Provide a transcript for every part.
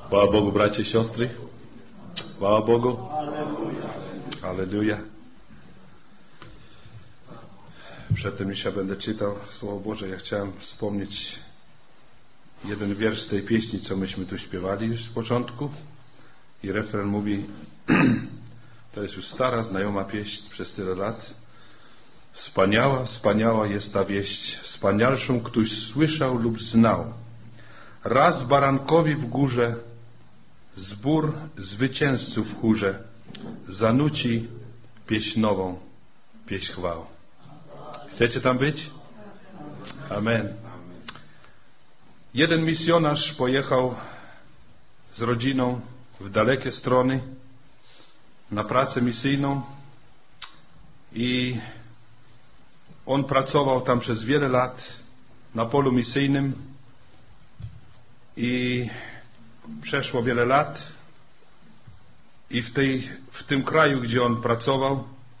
Chwała Bogu, bracia i siostry. Chwała Bogu. Alleluja. Przedtem niż ja będę czytał Słowo Boże, ja chciałem wspomnieć jeden wiersz z tej pieśni, co myśmy tu śpiewali już z początku. I refren mówi, to jest już stara, znajoma pieśń przez tyle lat. Wspaniała, wspaniała jest ta wieść, wspanialszą ktoś słyszał lub znał. Raz barankowi w górze zbór zwycięzców w chórze zanuci pieśń nową, pieśń chwał. Chcecie tam być? Amen. Jeden misjonarz pojechał z rodziną w dalekie strony na pracę misyjną i on pracował tam przez wiele lat na polu misyjnym i przeszło wiele lat i w tym kraju, gdzie on pracował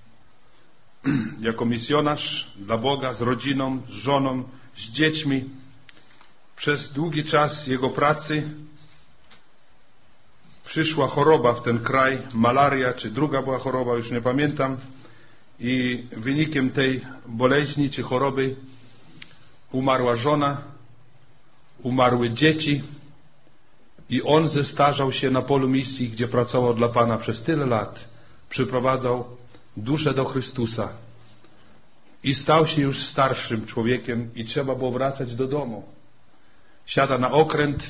jako misjonarz dla Boga, z rodziną, z żoną, z dziećmi, przez długi czas jego pracy przyszła choroba w ten kraj, malaria, czy druga była choroba, już nie pamiętam, i wynikiem tej boleźni czy choroby umarła żona, umarły dzieci i on zestarzał się na polu misji, gdzie pracował dla Pana przez tyle lat, przyprowadzał duszę do Chrystusa i stał się już starszym człowiekiem i trzeba było wracać do domu. Siada na okręt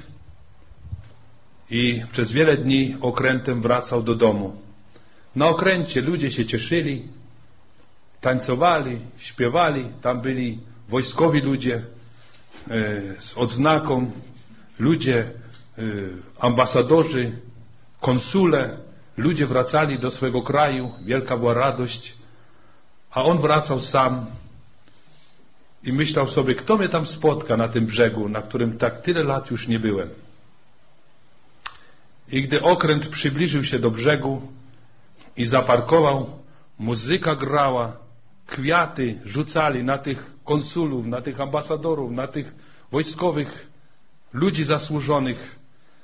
i przez wiele dni okrętem wracał do domu. Na okręcie ludzie się cieszyli, tańcowali, śpiewali, tam byli wojskowi ludzie z odznaką, ludzie, ambasadorzy, konsule, ludzie wracali do swego kraju, wielka była radość, a on wracał sam i myślał sobie, kto mnie tam spotka na tym brzegu, na którym tak tyle lat już nie byłem. I gdy okręt przybliżył się do brzegu i zaparkował, muzyka grała, kwiaty rzucali na tych konsulów, na tych ambasadorów, na tych wojskowych, ludzi zasłużonych.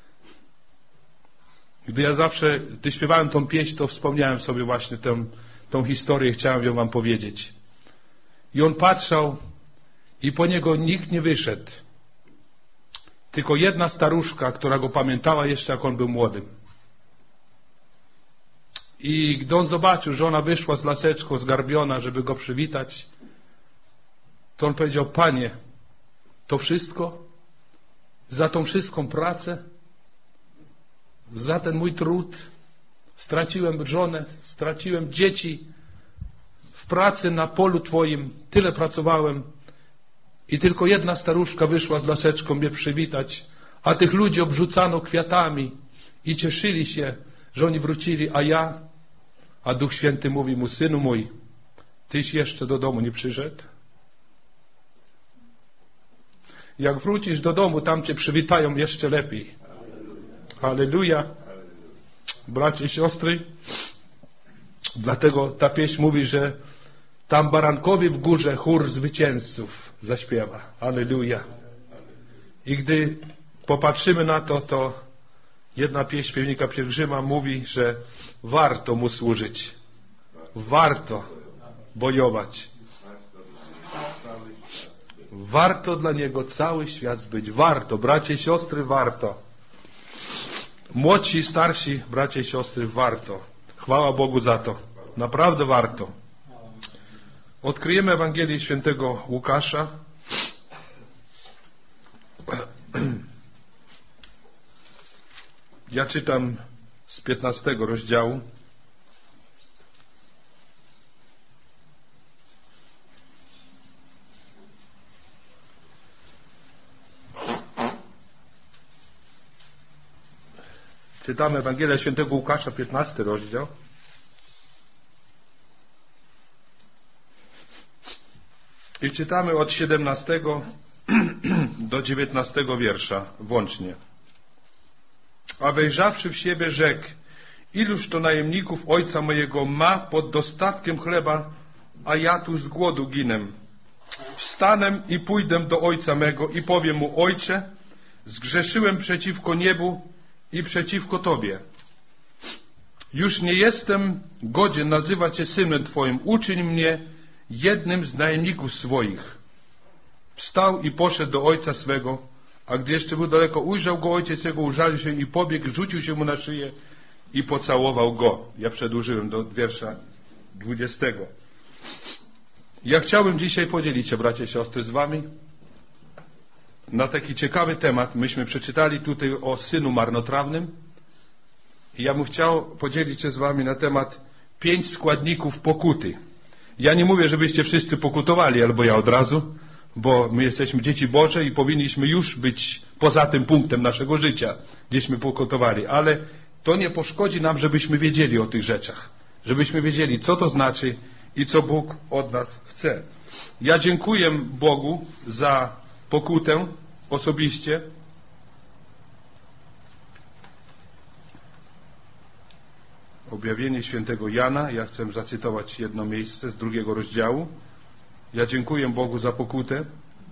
Gdy śpiewałem tą pieśń, to wspomniałem sobie właśnie tą historię, chciałem ją wam powiedzieć. I on patrzał i po niego nikt nie wyszedł. Tylko jedna staruszka, która go pamiętała jeszcze, jak on był młodym. I gdy on zobaczył, że ona wyszła z laseczką zgarbiona, żeby go przywitać, to on powiedział, Panie, to wszystko? Za tą wszystką pracę? Za ten mój trud? Straciłem żonę, straciłem dzieci. W pracy na polu Twoim tyle pracowałem i tylko jedna staruszka wyszła z laseczką mnie przywitać, a tych ludzi obrzucano kwiatami i cieszyli się, że oni wrócili, a Duch Święty mówi mu, synu mój, tyś jeszcze do domu nie przyszedł? Jak wrócisz do domu, tam cię przywitają jeszcze lepiej. Halleluja. Bracia i siostry, dlatego ta pieśń mówi, że tam barankowi w górze chór zwycięzców zaśpiewa. Halleluja. I gdy popatrzymy na to, to jedna pieśń śpiewnika pielgrzyma mówi, że warto mu służyć. Warto bojować. Warto dla niego cały świat zbyć. Warto, bracia i siostry, warto. Młodsi i starsi, bracia i siostry, warto. Chwała Bogu za to. Naprawdę warto. Odkryjemy Ewangelię Świętego Łukasza. Ja czytam z 15 rozdziału. Czytamy Ewangelię Świętego Łukasza, 15 rozdział. I czytamy od 17 do 19 wiersza włącznie. A wejrzawszy w siebie rzekł, iluż to najemników ojca mojego ma pod dostatkiem chleba, a ja tu z głodu ginę. Wstanę i pójdę do ojca mego i powiem mu, ojcze, zgrzeszyłem przeciwko niebu i przeciwko Tobie. Już nie jestem godzien nazywać się synem Twoim. Uczyń mnie jednym z najemników swoich. Wstał i poszedł do ojca swego, a gdy jeszcze był daleko, ujrzał go ojciec jego, użalił się i pobiegł, rzucił się mu na szyję i pocałował go. Ja przedłużyłem do wiersza 20. Ja chciałbym dzisiaj podzielić się, bracia i siostry, z wami na taki ciekawy temat. Myśmy przeczytali tutaj o synu marnotrawnym i ja bym chciał podzielić się z wami na temat 5 składników pokuty. Ja nie mówię, żebyście wszyscy pokutowali, albo ja od razu, bo my jesteśmy dzieci Boże i powinniśmy już być poza tym punktem naszego życia, gdzieśmy pokutowali, ale to nie poszkodzi nam, żebyśmy wiedzieli o tych rzeczach, żebyśmy wiedzieli, co to znaczy i co Bóg od nas chce. Ja dziękuję Bogu za pokutę osobiście. Objawienie świętego Jana, ja chcę zacytować jedno miejsce z 2 rozdziału. Ja dziękuję Bogu za pokutę.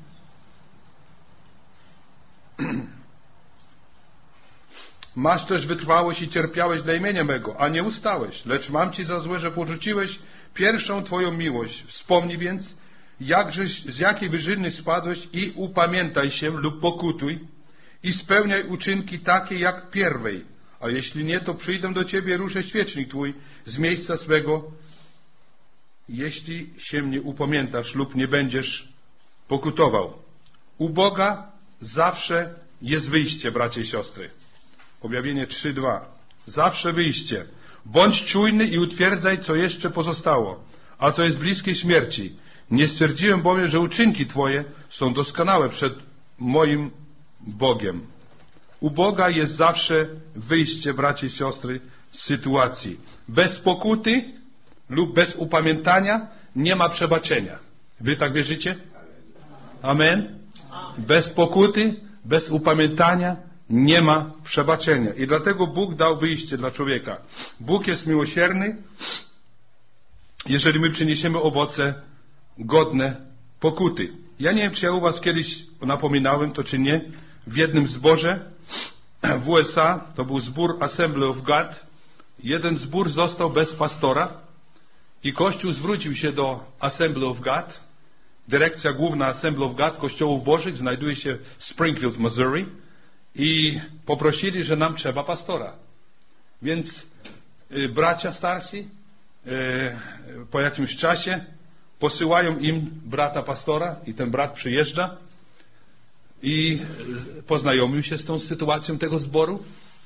Masz też wytrwałość i cierpiałeś dla imienia mego, a nie ustałeś, lecz mam ci za złe, że porzuciłeś pierwszą Twoją miłość. Wspomnij więc, z jakiej wyżyny spadłeś i upamiętaj się lub pokutuj i spełniaj uczynki takie jak pierwej. A jeśli nie, to przyjdę do Ciebie, ruszę świecznik Twój z miejsca swego, jeśli się nie upamiętasz lub nie będziesz pokutował. U Boga zawsze jest wyjście, bracia i siostry. Objawienie 3:2. Zawsze wyjście. Bądź czujny i utwierdzaj, co jeszcze pozostało, a co jest bliskie śmierci. Nie stwierdziłem bowiem, że uczynki Twoje są doskonałe przed moim Bogiem. U Boga jest zawsze wyjście, bracia i siostry, z sytuacji. Bez pokuty lub bez upamiętania nie ma przebaczenia. Wy tak wierzycie? Amen? Bez pokuty, bez upamiętania nie ma przebaczenia. I dlatego Bóg dał wyjście dla człowieka. Bóg jest miłosierny, jeżeli my przyniesiemy owoce godne pokuty. Ja nie wiem, czy ja u was kiedyś napominałem to, czy nie. W jednym zborze w USA, to był zbór Assembly of God, jeden zbór został bez pastora i Kościół zwrócił się do Assembly of God. Dyrekcja główna Assembly of God Kościołów Bożych znajduje się w Springfield, Missouri i poprosili, że nam trzeba pastora. Więc bracia starsi po jakimś czasie posyłają im brata pastora i ten brat przyjeżdża i poznajomił się z tą sytuacją tego zboru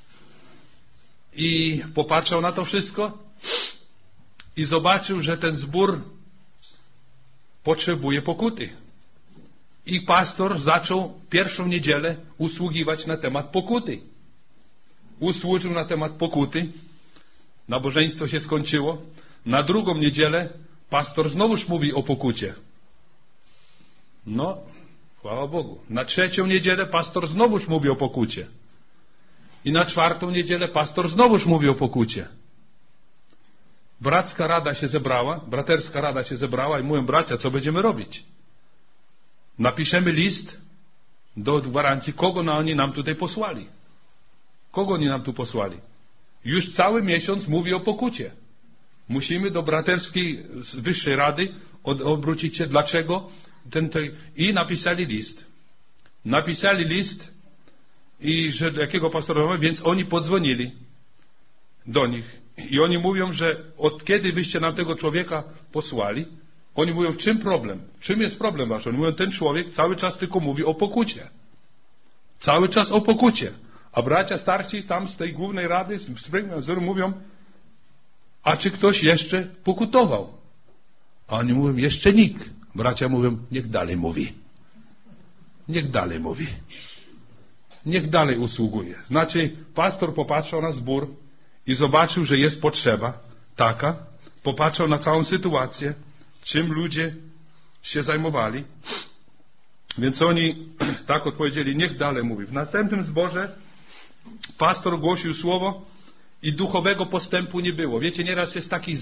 i popatrzał na to wszystko i zobaczył, że ten zbór potrzebuje pokuty. I pastor zaczął pierwszą niedzielę usługiwać na temat pokuty. Usłużył na temat pokuty. Nabożeństwo się skończyło. Na drugą niedzielę pastor znowuż mówi o pokucie. No, chwała Bogu. Na trzecią niedzielę pastor znowuż mówi o pokucie. I na czwartą niedzielę pastor znowuż mówi o pokucie. Bracka rada się zebrała, braterska rada się zebrała i mówią, bracia, co będziemy robić? Napiszemy list do gwarancji, kogo oni nam tutaj posłali. Kogo oni nam tu posłali? Już cały miesiąc mówi o pokucie. Musimy do braterskiej wyższej rady obrócić się, dlaczego i napisali list. Napisali list i że do jakiego pastora, więc oni podzwonili do nich. I oni mówią, że od kiedy wyście nam tego człowieka posłali, oni mówią, w czym problem? Czym jest problem wasz? Oni mówią, ten człowiek cały czas tylko mówi o pokucie. Cały czas o pokucie. A bracia starsi tam z tej głównej rady, z Springfield, mówią, a czy ktoś jeszcze pokutował? A oni mówią, jeszcze nikt. Bracia mówią, niech dalej mówi. Niech dalej mówi. Niech dalej usługuje. Znaczy, pastor popatrzył na zbór i zobaczył, że jest potrzeba taka. Popatrzył na całą sytuację, czym ludzie się zajmowali. Więc oni tak odpowiedzieli, niech dalej mówi. W następnym zborze pastor głosił słowo i duchowego postępu nie było. Wiecie, nieraz jest taki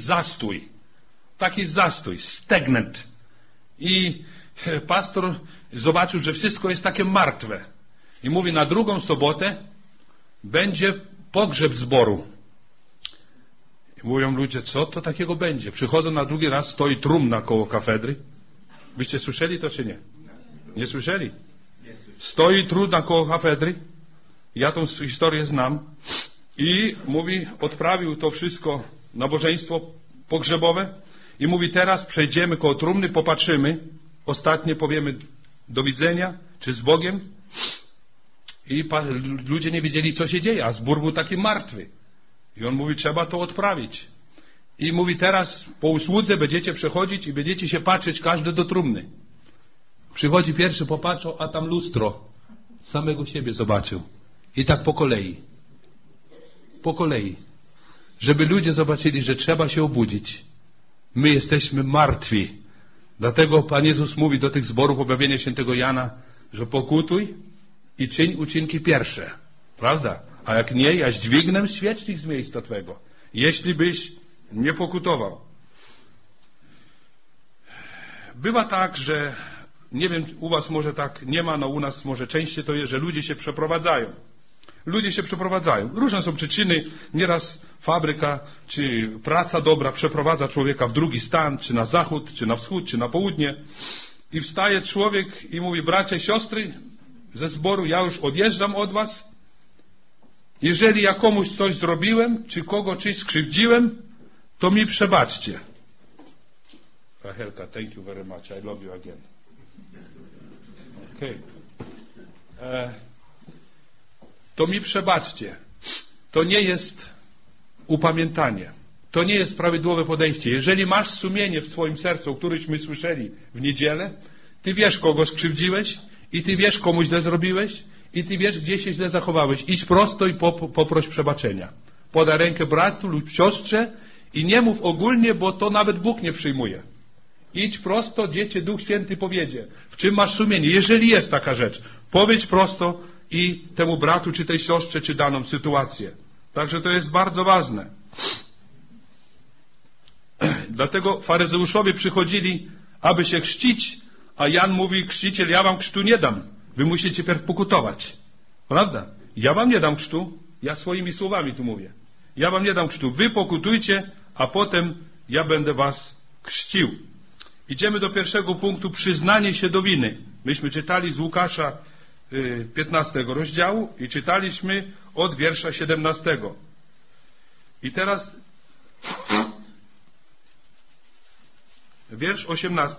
zastój, stagnant. I pastor zobaczył, że wszystko jest takie martwe. I mówi, na drugą sobotę będzie pogrzeb zboru. I mówią ludzie, co to takiego będzie? Przychodzą na drugi raz, stoi trumna koło kafedry. Byście słyszeli to czy nie? Nie słyszeli? Stoi trumna koło kafedry. Ja tą historię znam. I mówi, odprawił to wszystko, nabożeństwo pogrzebowe. I mówi, teraz przejdziemy koło trumny, popatrzymy. Ostatnie powiemy do widzenia, czy z Bogiem. I ludzie nie wiedzieli, co się dzieje, a zbór był taki martwy. I on mówi, trzeba to odprawić. I mówi, teraz po usłudze będziecie przechodzić i będziecie się patrzeć każdy do trumny. Przychodzi pierwszy, popatrzał, a tam lustro. Samego siebie zobaczył. I tak po kolei. Po kolei. Żeby ludzie zobaczyli, że trzeba się obudzić. My jesteśmy martwi. Dlatego Pan Jezus mówi do tych zborów objawienia świętego Jana, że pokutuj i czyń uczynki pierwsze. Prawda? A jak nie, ja dźwignę świecznik z miejsca Twego. Jeśli byś nie pokutował. Bywa tak, że nie wiem, u was może tak nie ma, no u nas może częściej to jest, że ludzie się przeprowadzają. Ludzie się przeprowadzają. Różne są przyczyny. Nieraz fabryka, czy praca dobra przeprowadza człowieka w drugi stan, czy na zachód, czy na wschód, czy na południe. I wstaje człowiek i mówi, bracia i siostry ze zboru, ja już odjeżdżam od was. Jeżeli ja komuś coś zrobiłem, czy kogo czyś skrzywdziłem, to mi przebaczcie. Rachelka, thank you very much. I love you again. Okay. To mi przebaczcie. To nie jest upamiętanie. To nie jest prawidłowe podejście. Jeżeli masz sumienie w swoim sercu, o którymśmy słyszeli w niedzielę, ty wiesz, kogo skrzywdziłeś i ty wiesz, komu źle zrobiłeś i ty wiesz, gdzie się źle zachowałeś. Idź prosto i poproś przebaczenia. Podaj rękę bratu lub siostrze i nie mów ogólnie, bo to nawet Bóg nie przyjmuje. Idź prosto, gdzie cię Duch Święty powiedzie. W czym masz sumienie? Jeżeli jest taka rzecz, powiedz prosto i temu bratu, czy tej siostrze, czy daną sytuację. Także to jest bardzo ważne. Dlatego faryzeuszowie przychodzili, aby się chrzcić, a Jan mówi, chrzciciel, ja wam chrztu nie dam. Wy musicie pierw pokutować. Prawda? Ja wam nie dam chrztu. Ja swoimi słowami tu mówię. Ja wam nie dam chrztu. Wy pokutujcie, a potem ja będę was chrzcił. Idziemy do pierwszego punktu, przyznanie się do winy. Myśmy czytali z Łukasza 15 rozdziału i czytaliśmy od wiersza 17. I teraz wiersz 18.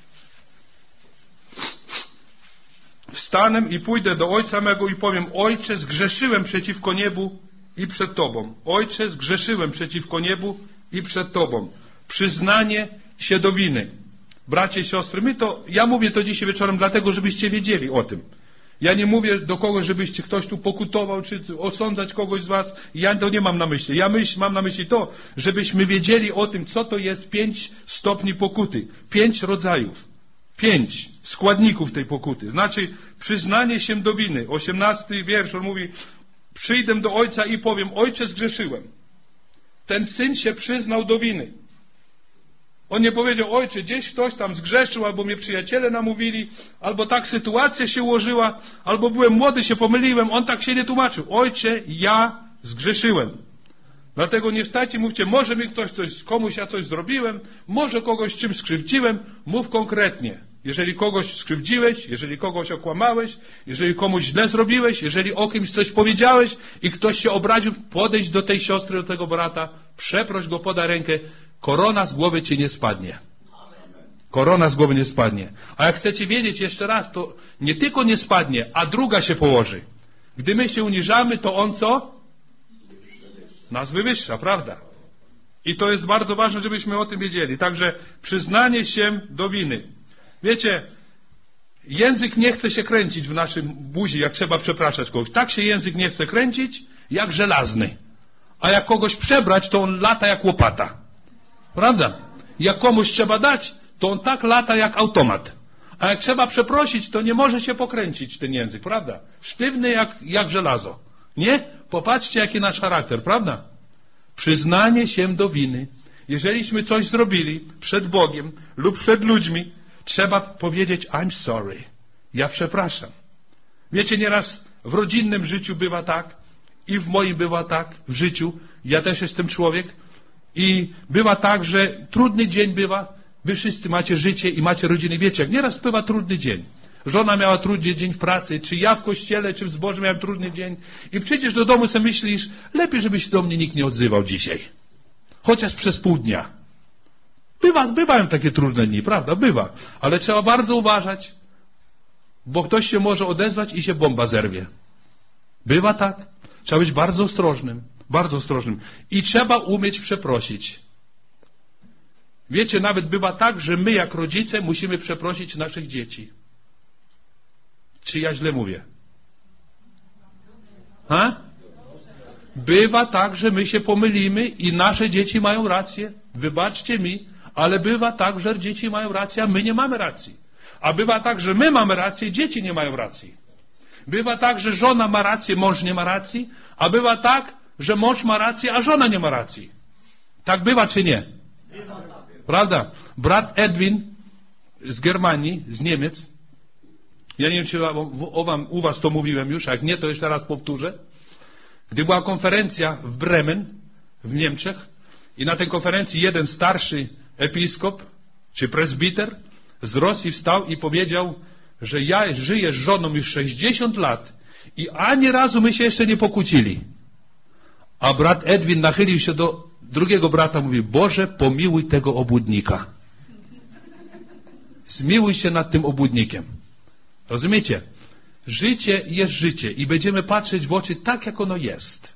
Wstanę i pójdę do Ojca mego i powiem, Ojcze, zgrzeszyłem przeciwko niebu i przed Tobą. Ojcze, zgrzeszyłem przeciwko niebu i przed Tobą. Przyznanie się do winy. Bracia i siostry, ja mówię to dzisiaj wieczorem dlatego, żebyście wiedzieli o tym. Ja nie mówię do kogoś, żebyście ktoś tu pokutował, czy osądzać kogoś z was. Ja to nie mam na myśli. Mam na myśli to, żebyśmy wiedzieli o tym, co to jest 5 stopni pokuty. 5 rodzajów. 5 składników tej pokuty. Znaczy przyznanie się do winy. 18 wiersz, on mówi, przyjdę do Ojca i powiem, Ojcze, zgrzeszyłem. Ten syn się przyznał do winy. On nie powiedział, Ojcze, gdzieś ktoś tam zgrzeszył, albo mnie przyjaciele namówili, albo tak sytuacja się ułożyła, albo byłem młody, się pomyliłem. On tak się nie tłumaczył. Ojcze, ja zgrzeszyłem. Dlatego nie wstajcie, mówcie, może mi ktoś komuś ja coś zrobiłem, może kogoś czymś skrzywdziłem. Mów konkretnie. Jeżeli kogoś skrzywdziłeś, jeżeli kogoś okłamałeś, jeżeli komuś źle zrobiłeś, jeżeli o kimś coś powiedziałeś i ktoś się obraził, podejdź do tej siostry, do tego brata, przeproś go, podaj rękę, korona z głowy ci nie spadnie. Korona z głowy nie spadnie. A jak chcecie wiedzieć jeszcze raz, to nie tylko nie spadnie, a druga się położy. Gdy my się uniżamy, to on co? Nas wywyższa, prawda? I to jest bardzo ważne, żebyśmy o tym wiedzieli. Także przyznanie się do winy. Wiecie, język nie chce się kręcić w naszym buzi, jak trzeba przepraszać kogoś. Tak się język nie chce kręcić, jak żelazny. A jak kogoś przebrać, to on lata jak łopata. Prawda? Jak komuś trzeba dać, to on tak lata jak automat. A jak trzeba przeprosić, to nie może się pokręcić ten język, prawda? Sztywny jak żelazo. Nie? Popatrzcie, jaki nasz charakter, prawda? Przyznanie się do winy. Jeżeliśmy coś zrobili przed Bogiem lub przed ludźmi, trzeba powiedzieć I'm sorry. Ja przepraszam. Wiecie, nieraz w rodzinnym życiu bywa tak i w moim bywa tak, w życiu, ja też jestem człowiek i bywa tak, że trudny dzień bywa, wy wszyscy macie życie i macie rodziny, wiecie, jak nieraz bywa trudny dzień. Żona miała trudny dzień w pracy, czy ja w kościele, czy w zborze miałem trudny dzień i przyjdziesz do domu, sobie myślisz, lepiej, żeby się do mnie nikt nie odzywał dzisiaj. Chociaż przez pół dnia. Bywają takie trudne dni, prawda? Bywa. Ale trzeba bardzo uważać, bo ktoś się może odezwać i się bomba zerwie. Bywa tak. Trzeba być bardzo ostrożnym. Bardzo ostrożnym. I trzeba umieć przeprosić. Wiecie, nawet bywa tak, że my jak rodzice musimy przeprosić naszych dzieci. Czy ja źle mówię? Bywa tak, że my się pomylimy i nasze dzieci mają rację. Wybaczcie mi, ale bywa tak, że dzieci mają rację, a my nie mamy racji. A bywa tak, że my mamy rację, dzieci nie mają racji. Bywa tak, że żona ma rację, mąż nie ma racji, a bywa tak, że mąż ma rację, a żona nie ma racji. Tak bywa czy nie? Prawda? Brat Edwin z Germanii, z Niemiec, ja nie wiem, czy u was to mówiłem już, a jak nie, to jeszcze raz powtórzę. Gdy była konferencja w Bremen, w Niemczech, i na tej konferencji jeden starszy episkop, czy prezbiter z Rosji wstał i powiedział, że ja żyję z żoną już 60 lat i ani razu my się jeszcze nie pokłócili. A brat Edwin nachylił się do drugiego brata, mówi, Boże, pomiłuj tego obłudnika. Zmiłuj się nad tym obłudnikiem. Rozumiecie? Życie jest życie i będziemy patrzeć w oczy tak, jak ono jest.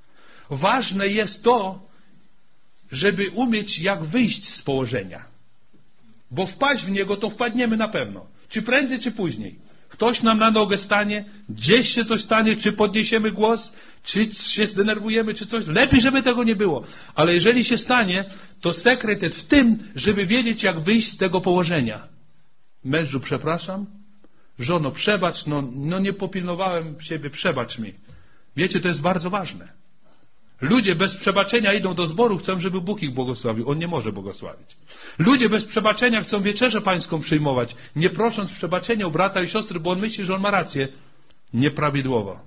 Ważne jest to, żeby umieć, jak wyjść z położenia. Bo wpaść w niego, to wpadniemy na pewno. Czy prędzej, czy później. Ktoś nam na nogę stanie, gdzieś się coś stanie, czy podniesiemy głos, czy się zdenerwujemy, czy coś. Lepiej, żeby tego nie było. Ale jeżeli się stanie, to sekret jest w tym, żeby wiedzieć, jak wyjść z tego położenia. Mężu, przepraszam. Żono, przebacz, no nie popilnowałem siebie, przebacz mi. Wiecie, to jest bardzo ważne. Ludzie bez przebaczenia idą do zboru, chcą, żeby Bóg ich błogosławił. On nie może błogosławić. Ludzie bez przebaczenia chcą wieczerzę pańską przyjmować, nie prosząc przebaczenia u brata i siostry, bo on myśli, że on ma rację. Nieprawidłowo.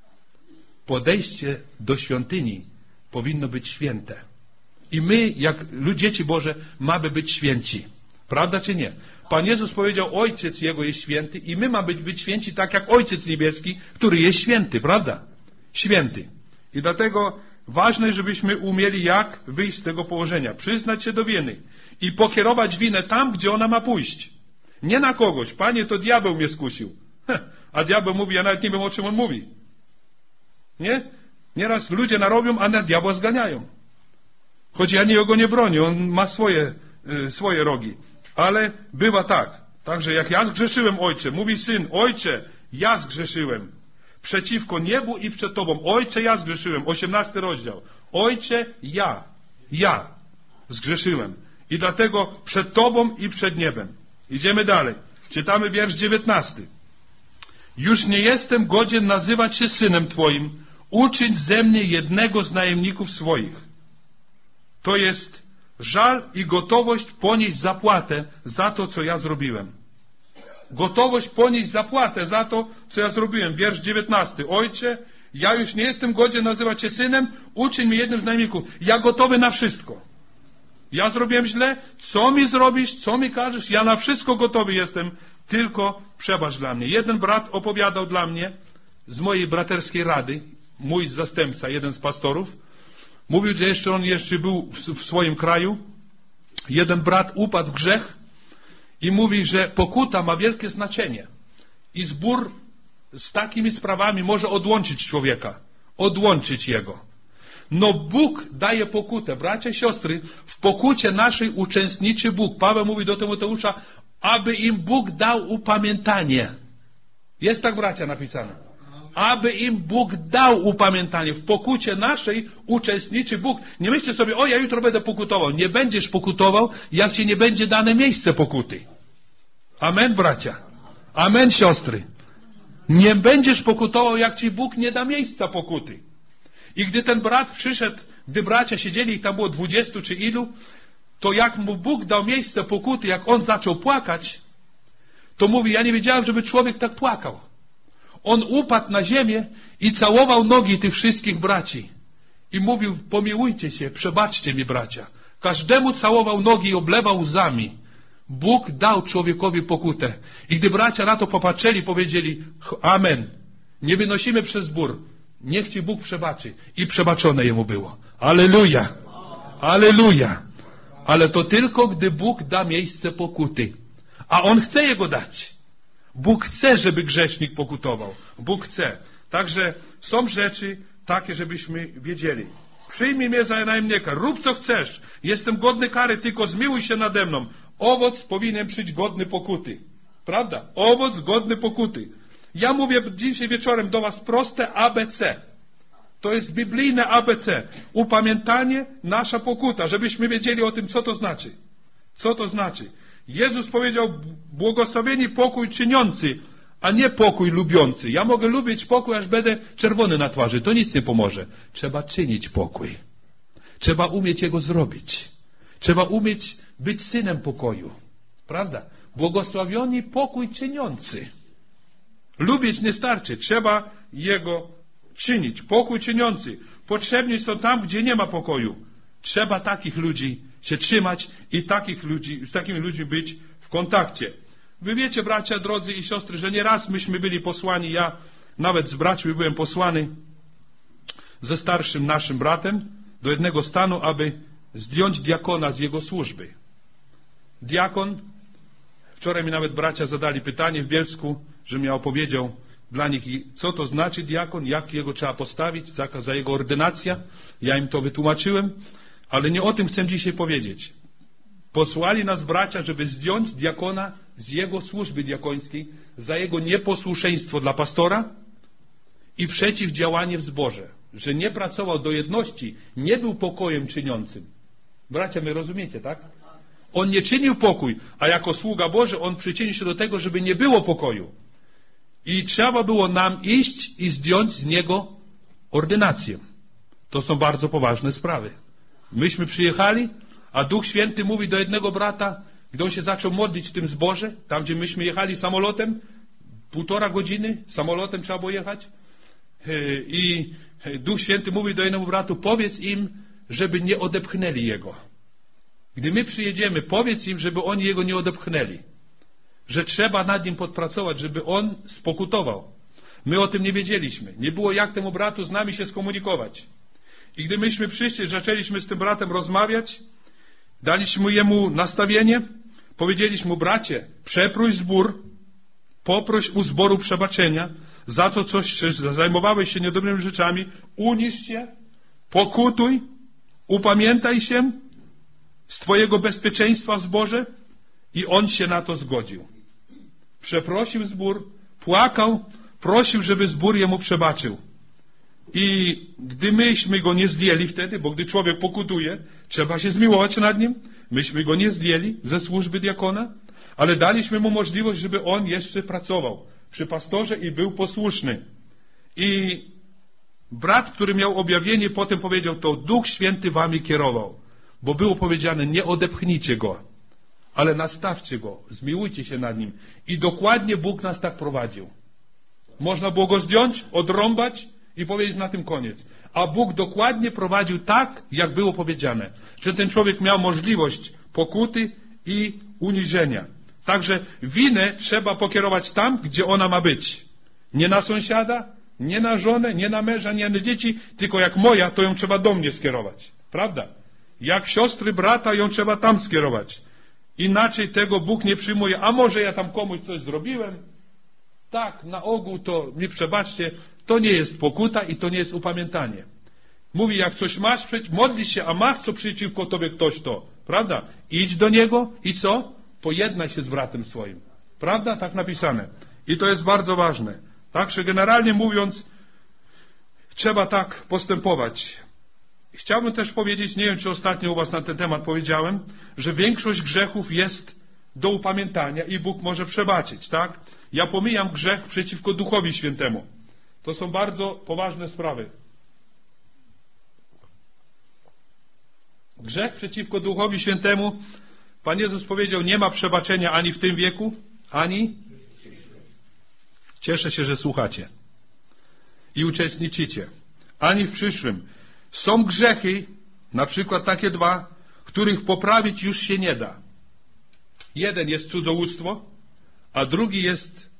Podejście do świątyni powinno być święte. I my, jak dzieci Boże, mamy być święci. Prawda czy nie? Pan Jezus powiedział, Ojciec Jego jest święty i my mamy być święci tak jak Ojciec Niebieski, który jest święty, prawda? Święty. I dlatego ważne, żebyśmy umieli, jak wyjść z tego położenia. Przyznać się do winy i pokierować winę tam, gdzie ona ma pójść. Nie na kogoś. Panie, to diabeł mnie skusił. A diabeł mówi, ja nawet nie wiem, o czym on mówi. Nie? Nieraz ludzie narobią, a na diabła zganiają. Choć ja go nie bronię, on ma swoje rogi. Ale bywa tak. Także jak ja zgrzeszyłem, Ojcze, mówi Syn, Ojcze, ja zgrzeszyłem. Przeciwko niebu i przed Tobą. Ojcze, ja zgrzeszyłem. 18 rozdział. Ojcze, ja zgrzeszyłem. I dlatego przed Tobą i przed niebem. Idziemy dalej. Czytamy wiersz 19. Już nie jestem godzien nazywać się synem Twoim. Uczyń ze mnie jednego z najemników swoich. To jest żal i gotowość ponieść zapłatę za to, co ja zrobiłem. Gotowość ponieść zapłatę za to, co ja zrobiłem. Wiersz 19. Ojcze, ja już nie jestem godzien nazywać się synem, uczyń mnie jednym z najemników. Ja gotowy na wszystko. Ja zrobiłem źle, co mi zrobisz, co mi każesz, ja na wszystko gotowy jestem, tylko przebacz dla mnie. Jeden brat opowiadał dla mnie z mojej braterskiej rady, mój zastępca, jeden z pastorów, mówił, że jeszcze on był w swoim kraju. Jeden brat upadł w grzech i mówi, że pokuta ma wielkie znaczenie. I zbór z takimi sprawami może odłączyć człowieka. Odłączyć jego. No Bóg daje pokutę. Bracia i siostry, w pokucie naszej uczestniczy Bóg. Paweł mówi do Tymoteusza, aby im Bóg dał upamiętanie. Jest tak, bracia, napisane. Aby im Bóg dał upamiętanie. W pokucie naszej uczestniczy Bóg. Nie myślcie sobie, ja jutro będę pokutował. Nie będziesz pokutował, jak ci nie będzie dane miejsce pokuty. Amen, bracia. Amen, siostry. Nie będziesz pokutował, jak ci Bóg nie da miejsca pokuty. I gdy ten brat przyszedł, gdy bracia siedzieli, ich tam było 20 czy ilu, to jak mu Bóg dał miejsce pokuty, jak on zaczął płakać, to mówi, ja nie wiedziałem, żeby człowiek tak płakał. On upadł na ziemię i całował nogi tych wszystkich braci. I mówił, pomiłujcie się, przebaczcie mi, bracia. Każdemu całował nogi i oblewał łzami. Bóg dał człowiekowi pokutę. I gdy bracia na to popatrzyli, powiedzieli, amen. Nie wynosimy przez zbór. Niech Ci Bóg przebaczy. I przebaczone jemu było. Alleluja! Alleluja! Ale to tylko, gdy Bóg da miejsce pokuty. A On chce jego dać. Bóg chce, żeby grzesznik pokutował. Bóg chce. Także są rzeczy takie, żebyśmy wiedzieli. Przyjmij mnie za najemnika. Rób co chcesz. Jestem godny kary, tylko zmiłuj się nade mną. Owoc powinien przyjść godny pokuty. Prawda? Owoc godny pokuty. Ja mówię dzisiaj wieczorem do was proste ABC. To jest biblijne ABC. Upamiętanie, nasza pokuta, żebyśmy wiedzieli o tym, co to znaczy. Co to znaczy? Jezus powiedział, błogosławieni pokój czyniący, a nie pokój lubiący. Ja mogę lubić pokój, aż będę czerwony na twarzy. To nic nie pomoże. Trzeba czynić pokój. Trzeba umieć jego zrobić. Trzeba umieć być synem pokoju. Prawda? Błogosławiony pokój czyniący. Lubić nie starczy. Trzeba jego czynić. Pokój czyniący. Potrzebni są tam, gdzie nie ma pokoju. Trzeba takich ludzi się trzymać i z takimi ludźmi być w kontakcie. Wy wiecie, bracia, drodzy i siostry, że nieraz myśmy byli posłani, ja nawet z braćmi byłem posłany ze starszym naszym bratem do jednego stanu, aby zdjąć diakona z jego służby. Diakon, wczoraj mi nawet bracia zadali pytanie w Bielsku, że mi opowiedział dla nich, co to znaczy diakon, jak jego trzeba postawić, za jego ordynacja. Ja im to wytłumaczyłem, ale nie o tym chcę dzisiaj powiedzieć. Posłali nas bracia, żeby zdjąć diakona z jego służby diakońskiej za jego nieposłuszeństwo dla pastora i przeciwdziałanie w zborze. Że nie pracował do jedności, nie był pokojem czyniącym. Bracia, my rozumiecie, tak? On nie czynił pokój, a jako sługa Boży on przyczynił się do tego, żeby nie było pokoju. I trzeba było nam iść i zdjąć z niego ordynację. To są bardzo poważne sprawy. Myśmy przyjechali, a Duch Święty mówi do jednego brata, gdy on się zaczął modlić w tym zborze, tam gdzie myśmy jechali samolotem, 1,5 godziny samolotem trzeba było jechać, i Duch Święty mówi do jednemu bratu, powiedz im, żeby nie odepchnęli jego. Gdy my przyjedziemy, powiedz im, żeby oni jego nie odepchnęli. Że trzeba nad nim podpracować, żeby on spokutował. My o tym nie wiedzieliśmy. Nie było jak temu bratu z nami się skomunikować. I gdy myśmy przyszli, zaczęliśmy z tym bratem rozmawiać, daliśmy jemu nastawienie, powiedzieliśmy mu, bracie, przepróś zbór, poproś u zboru przebaczenia za to, coś zajmowałeś się niedobrymi rzeczami, unisz się, pokutuj, upamiętaj się z twojego bezpieczeństwa w zborze. I on się na to zgodził. Przeprosił zbór, płakał, prosił, żeby zbór jemu przebaczył. I gdy myśmy go nie zdjęli wtedy, bo gdy człowiek pokutuje, trzeba się zmiłować nad nim, myśmy go nie zdjęli ze służby diakona, ale daliśmy mu możliwość, żeby on jeszcze pracował przy pastorze i był posłuszny. I brat, który miał objawienie, potem powiedział, to Duch Święty wami kierował, bo było powiedziane, nie odepchnijcie go, ale nastawcie go, zmiłujcie się nad nim. I dokładnie Bóg nas tak prowadził. Można było go zdjąć, odrąbać i powiedzieć na tym koniec. A Bóg dokładnie prowadził tak, jak było powiedziane. Że ten człowiek miał możliwość pokuty i uniżenia. Także winę trzeba pokierować tam, gdzie ona ma być. Nie na sąsiada, nie na żonę, nie na męża, nie na dzieci, tylko jak moja, to ją trzeba do mnie skierować. Prawda? Jak siostry, brata, ją trzeba tam skierować. Inaczej tego Bóg nie przyjmuje. A może ja tam komuś coś zrobiłem? Tak, na ogół to mi przebaczcie, to nie jest pokuta i to nie jest upamiętanie. Mówi, jak coś masz, modlisz się, a masz co przeciwko tobie ktoś to. Prawda? Idź do niego i co? Pojednaj się z bratem swoim. Prawda? Tak napisane. I to jest bardzo ważne. Także generalnie mówiąc, trzeba tak postępować. Chciałbym też powiedzieć, nie wiem, czy ostatnio u was na ten temat powiedziałem, że większość grzechów jest do upamiętania i Bóg może przebaczyć, tak? Ja pomijam grzech przeciwko Duchowi Świętemu. To są bardzo poważne sprawy. Grzech przeciwko Duchowi Świętemu, Pan Jezus powiedział, nie ma przebaczenia ani w tym wieku, ani Cieszę się, że słuchacie i uczestniczycie. Ani w przyszłym. Są grzechy, na przykład takie dwa, których poprawić już się nie da. Jeden jest cudzołóstwo, a drugi jest,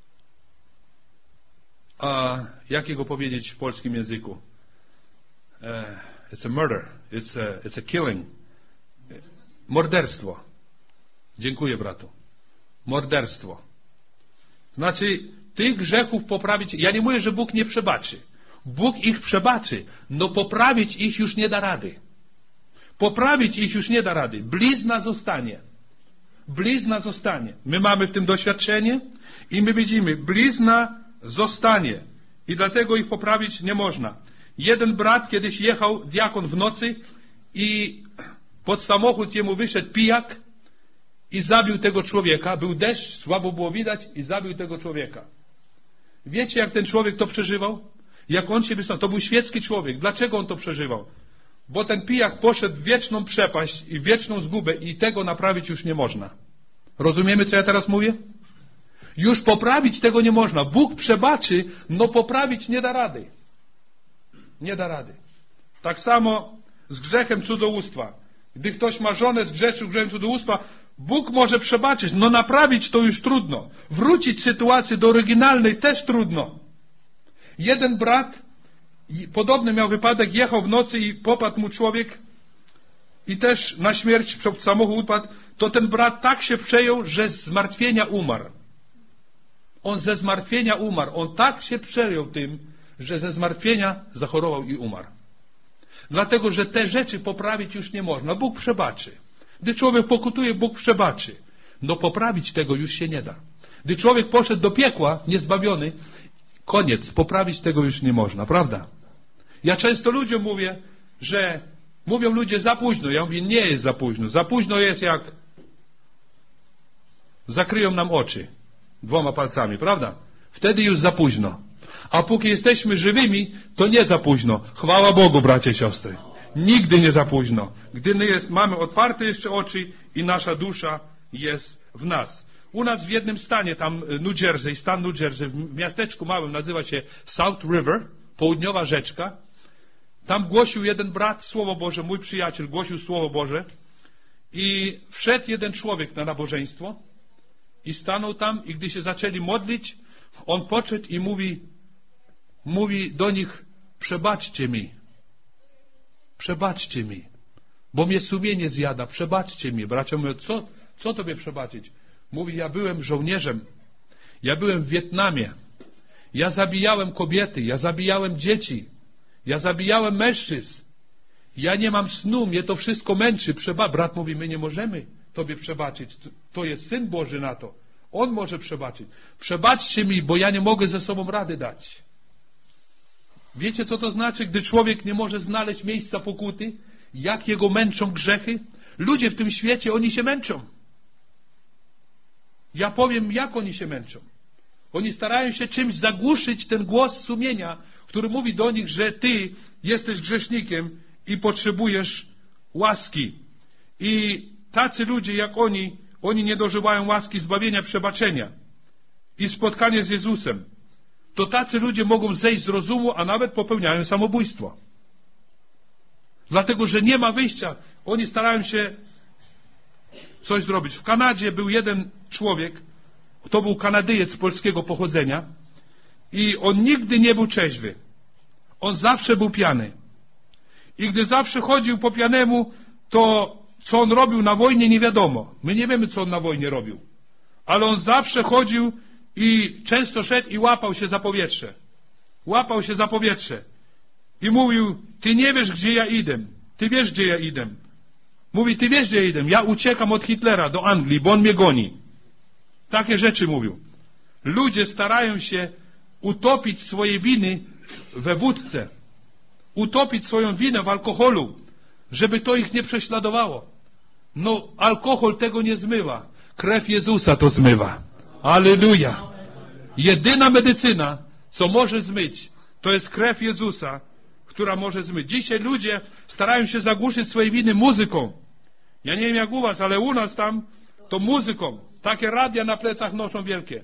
jak jego powiedzieć w polskim języku? It's a murder, it's a killing. Morderstwo. Dziękuję, bratu. Morderstwo. Znaczy, tych grzechów poprawić, ja nie mówię, że Bóg nie przebaczy. Bóg ich przebaczy, no poprawić ich już nie da rady. Poprawić ich już nie da rady. Blizna zostanie. Blizna zostanie. My mamy w tym doświadczenie i my widzimy, blizna zostanie. I dlatego ich poprawić nie można. Jeden brat kiedyś jechał, diakon, w nocy i pod samochód jemu wyszedł pijak i zabił tego człowieka. Był deszcz, słabo było widać i zabił tego człowieka. Wiecie, jak ten człowiek to przeżywał? Jak on się wystąpił? To był świecki człowiek. Dlaczego on to przeżywał? Bo ten pijak poszedł w wieczną przepaść i wieczną zgubę i tego naprawić już nie można. Rozumiemy, co ja teraz mówię? Już poprawić tego nie można. Bóg przebaczy, no poprawić nie da rady. Nie da rady. Tak samo z grzechem cudzołóstwa. Gdy ktoś ma żonę, zgrzeszył grzechem cudzołóstwa, Bóg może przebaczyć, no naprawić to już trudno. Wrócić sytuację do oryginalnej też trudno. Jeden brat, podobny miał wypadek, jechał w nocy i popadł mu człowiek i też na śmierć przed samochód upadł, to ten brat tak się przejął, że z zmartwienia umarł. On ze zmartwienia umarł. On tak się przejął tym, że ze zmartwienia zachorował i umarł. Dlatego, że te rzeczy poprawić już nie można. Bóg przebaczy. Gdy człowiek pokutuje, Bóg przebaczy. No poprawić tego już się nie da. Gdy człowiek poszedł do piekła, niezbawiony, koniec, poprawić tego już nie można, prawda? Ja często ludziom mówię, że mówią ludzie za późno. Ja mówię, nie jest za późno. Za późno jest jak zakryją nam oczy 2 palcami, prawda? Wtedy już za późno. A póki jesteśmy żywymi, to nie za późno. Chwała Bogu, bracia i siostry. Nigdy nie za późno. Gdy mamy otwarte jeszcze oczy i nasza dusza jest w nas. U nas w jednym stanie, tam New Jersey, stan New Jersey, w miasteczku małym, nazywa się South River, południowa rzeczka. Tam głosił jeden brat Słowo Boże, mój przyjaciel głosił Słowo Boże i wszedł jeden człowiek na nabożeństwo i stanął tam i gdy się zaczęli modlić, on podszedł i mówi do nich, przebaczcie mi, bo mnie sumienie zjada, przebaczcie mi. Bracia mówią, co tobie przebaczyć? Mówi, ja byłem żołnierzem, ja byłem w Wietnamie, ja zabijałem kobiety, ja zabijałem dzieci, ja zabijałem mężczyzn, ja nie mam snu, mnie to wszystko męczy. Brat mówi, my nie możemy tobie przebaczyć, to jest Syn Boży na to, On może przebaczyć. Przebaczcie mi, bo ja nie mogę ze sobą rady dać. Wiecie, co to znaczy, gdy człowiek nie może znaleźć miejsca pokuty? Jak jego męczą grzechy? Ludzie w tym świecie, oni się męczą. Ja powiem, jak oni się męczą. Oni starają się czymś zagłuszyć ten głos sumienia, który mówi do nich, że ty jesteś grzesznikiem i potrzebujesz łaski. I tacy ludzie jak oni nie dożywają łaski zbawienia, przebaczenia i spotkania z Jezusem. To tacy ludzie mogą zejść z rozumu, a nawet popełniają samobójstwo. Dlatego, że nie ma wyjścia. Oni starają się coś zrobić. W Kanadzie był jeden człowiek, to był Kanadyjec polskiego pochodzenia i on nigdy nie był trzeźwy. On zawsze był pijany. I gdy zawsze chodził po pijanemu, to co on robił na wojnie nie wiadomo. My nie wiemy, co on na wojnie robił. Ale on zawsze chodził i często szedł i łapał się za powietrze. Łapał się za powietrze. I mówił, ty nie wiesz, gdzie ja idę. Ty wiesz, gdzie ja idę. Mówi, ty wiesz, gdzie ja idę. Ja uciekam od Hitlera do Anglii, bo on mnie goni. Takie rzeczy mówił. Ludzie starają się utopić swoje winy we wódce. Utopić swoją winę w alkoholu, żeby to ich nie prześladowało. No, alkohol tego nie zmywa. Krew Jezusa to zmywa. Alleluja. Jedyna medycyna, co może zmyć, to jest krew Jezusa, która może zmyć. Dzisiaj ludzie starają się zagłuszyć swoje winy muzyką. Ja nie wiem jak u was, ale u nas tam to muzyką. Takie radia na plecach noszą wielkie.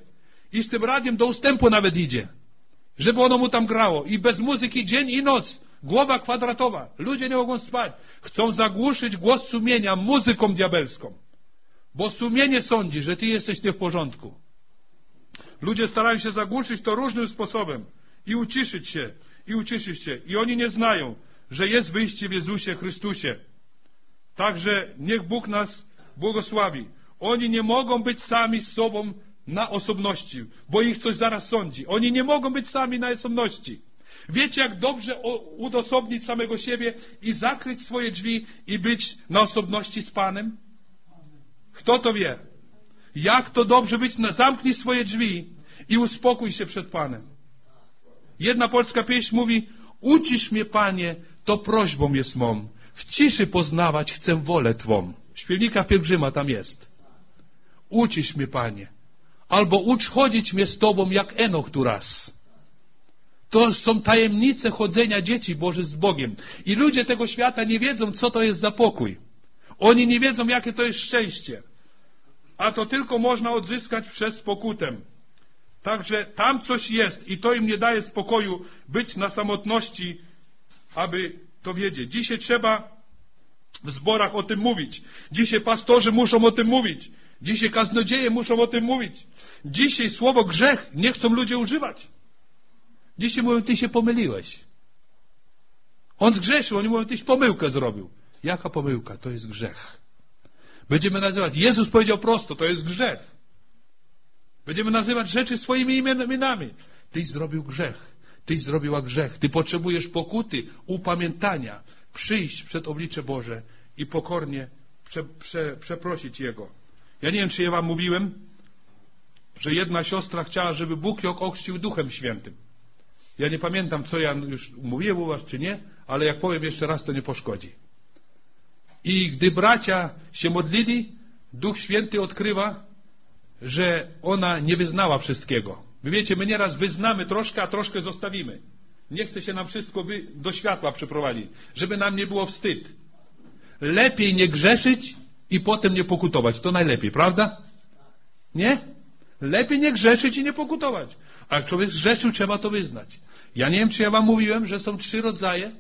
i z tym radiem do ustępu nawet idzie, żeby ono mu tam grało. I bez muzyki dzień i noc. Głowa kwadratowa. Ludzie nie mogą spać. Chcą zagłuszyć głos sumienia muzyką diabelską. Bo sumienie sądzi, że ty jesteś nie w porządku. Ludzie starają się zagłuszyć to różnym sposobem. I uciszyć się. I uciszyć się. I oni nie znają, że jest wyjście w Jezusie Chrystusie. Także niech Bóg nas błogosławi. Oni nie mogą być sami z sobą na osobności, bo ich coś zaraz sądzi. Oni nie mogą być sami na osobności. Wiecie, jak dobrze udosobnić samego siebie i zakryć swoje drzwi i być na osobności z Panem? Kto to wie? Jak to dobrze być? Zamknij swoje drzwi i uspokój się przed Panem. Jedna polska pieśń mówi: ucisz mnie, Panie, to prośbą jest mą. W ciszy poznawać chcę wolę Twą. Śpiewnika Pielgrzyma tam jest. Ucisz mnie, Panie. Albo ucz chodzić mnie z Tobą jak Enoch tu raz. To są tajemnice chodzenia dzieci Bożych z Bogiem. I ludzie tego świata nie wiedzą, co to jest za pokój. Oni nie wiedzą, jakie to jest szczęście. A to tylko można odzyskać przez pokutę. Także tam coś jest i to im nie daje spokoju być na samotności, aby to wiedzieć. Dzisiaj trzeba w zborach o tym mówić. Dzisiaj pastorzy muszą o tym mówić. Dzisiaj kaznodzieje muszą o tym mówić. Dzisiaj słowo grzech nie chcą ludzie używać. Dzisiaj mówią: ty się pomyliłeś. On zgrzeszył, oni mówią: tyś pomyłkę zrobił. Jaka pomyłka? To jest grzech. Będziemy nazywać, Jezus powiedział prosto, to jest grzech. Będziemy nazywać rzeczy swoimi imionami. Tyś zrobił grzech. Tyś zrobiła grzech. Ty potrzebujesz pokuty, upamiętania, przyjść przed oblicze Boże i pokornie przeprosić Jego. Ja nie wiem, czy ja wam mówiłem, że jedna siostra chciała, żeby Bóg ją ochrzcił Duchem Świętym. Ja nie pamiętam, co ja już mówiłem u was, czy nie, ale jak powiem jeszcze raz, to nie poszkodzi. I gdy bracia się modlili, Duch Święty odkrywa, że ona nie wyznała wszystkiego. Wy wiecie, my nieraz wyznamy troszkę, a troszkę zostawimy. Nie chce się nam wszystko do światła przyprowadzić, żeby nam nie było wstyd. Lepiej nie grzeszyć i potem nie pokutować. To najlepiej, prawda? Nie? Lepiej nie grzeszyć i nie pokutować. A jak człowiek zgrzeszył, trzeba to wyznać. Ja nie wiem, czy ja wam mówiłem, że są 3 rodzaje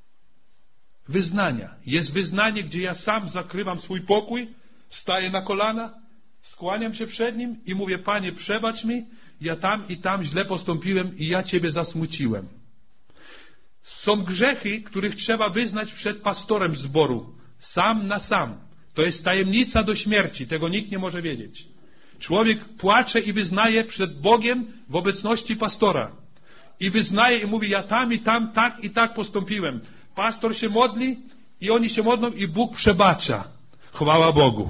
wyznania. Jest wyznanie, gdzie ja sam zakrywam swój pokój, staję na kolana, skłaniam się przed Nim i mówię: Panie, przebacz mi, ja tam i tam źle postąpiłem i ja Ciebie zasmuciłem. Są grzechy, których trzeba wyznać przed pastorem zboru, sam na sam. To jest tajemnica do śmierci, tego nikt nie może wiedzieć. Człowiek płacze i wyznaje przed Bogiem w obecności pastora. I wyznaje i mówi: ja tam i tam tak i tak postąpiłem. Pastor się modli i oni się modlą i Bóg przebacza. Chwała Bogu.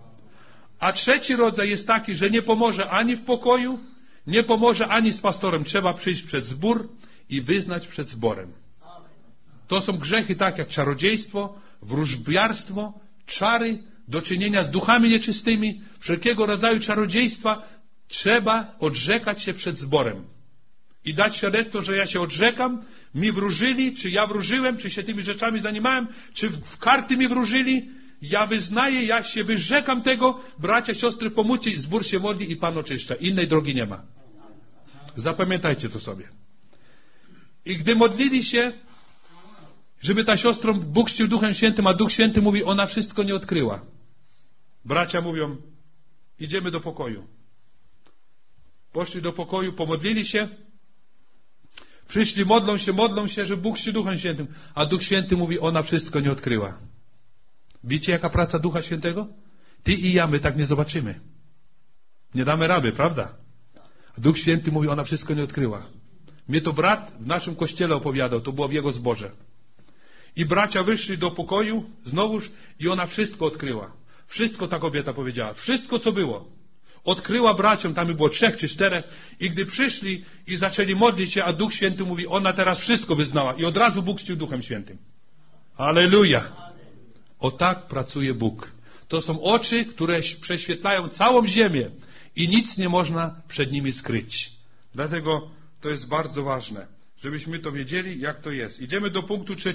A 3 rodzaj jest taki, że nie pomoże ani w pokoju, nie pomoże ani z pastorem. Trzeba przyjść przed zbór i wyznać przed zborem. To są grzechy tak jak czarodziejstwo, wróżbiarstwo, czary, do czynienia z duchami nieczystymi, wszelkiego rodzaju czarodziejstwa. Trzeba odrzekać się przed zborem. I dać świadectwo, że ja się odrzekam, mi wróżyli, czy ja wróżyłem, czy się tymi rzeczami zajmowałem, czy w karty mi wróżyli. Ja wyznaję, ja się wyrzekam tego. Bracia, siostry, pomóżcie, zbór się modli i Pan oczyszcza. Innej drogi nie ma. Zapamiętajcie to sobie. I gdy modlili się, żeby ta siostrą Bóg chrzcił Duchem Świętym, a Duch Święty mówi: ona wszystko nie odkryła. Bracia mówią: idziemy do pokoju. Poszli do pokoju, pomodlili się, przyszli, modlą się, że Bóg chrzci Duchem Świętym, a Duch Święty mówi: ona wszystko nie odkryła. Widzicie, jaka praca Ducha Świętego? Ty i ja, my tak nie zobaczymy. Nie damy rady, prawda? Duch Święty mówi: ona wszystko nie odkryła. Mnie to brat w naszym kościele opowiadał, to było w jego zborze. I bracia wyszli do pokoju znowuż i ona wszystko odkryła. Wszystko ta kobieta powiedziała. Wszystko, co było. Odkryła braciom, tam było 3 czy 4 i gdy przyszli i zaczęli modlić się, a Duch Święty mówi: ona teraz wszystko wyznała. I od razu Bóg chrzcił Duchem Świętym. Alleluja! O tak pracuje Bóg. To są oczy, które prześwietlają całą ziemię i nic nie można przed nimi skryć. Dlatego to jest bardzo ważne, żebyśmy to wiedzieli, jak to jest. Idziemy do punktu 3.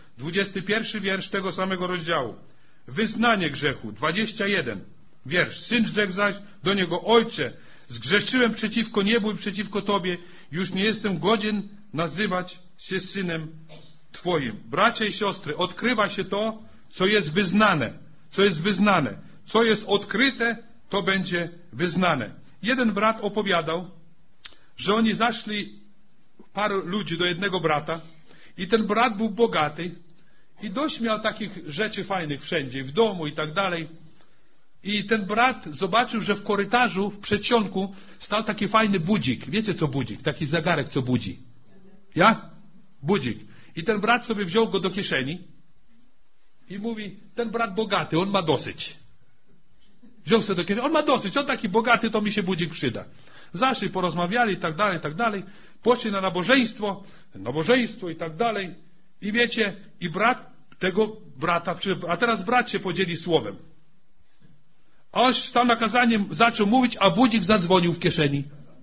21 wiersz tego samego rozdziału. Wyznanie grzechu. 21 wiersz. Syn rzekł zaś do niego: Ojcze, Zgrzeszyłem przeciwko niebu i przeciwko Tobie. Już nie jestem godzien nazywać się synem Twoim. Bracia i siostry, odkrywa się to, co jest wyznane. Co jest wyznane. Co jest odkryte, to będzie wyznane. Jeden brat opowiadał, że oni zaszli, paru ludzi, do jednego brata i ten brat był bogaty i dość miał takich rzeczy fajnych wszędzie, w domu i tak dalej. I ten brat zobaczył, że w korytarzu, w przedsionku stał taki fajny budzik. Wiecie co budzik? Taki zegarek, co budzi. Ja? Budzik. I ten brat sobie wziął go do kieszeni i mówi, ten brat bogaty, on ma dosyć. Wziął sobie do kieszeni, on ma dosyć, on taki bogaty, to mi się budzik przyda. Zaszli, porozmawiali i tak dalej. Poszli na nabożeństwo i tak dalej. I wiecie, i brat tego brata, a teraz brat się podzieli słowem. A on stał na kazanie, zaczął mówić, a budzik zadzwonił w kieszeni.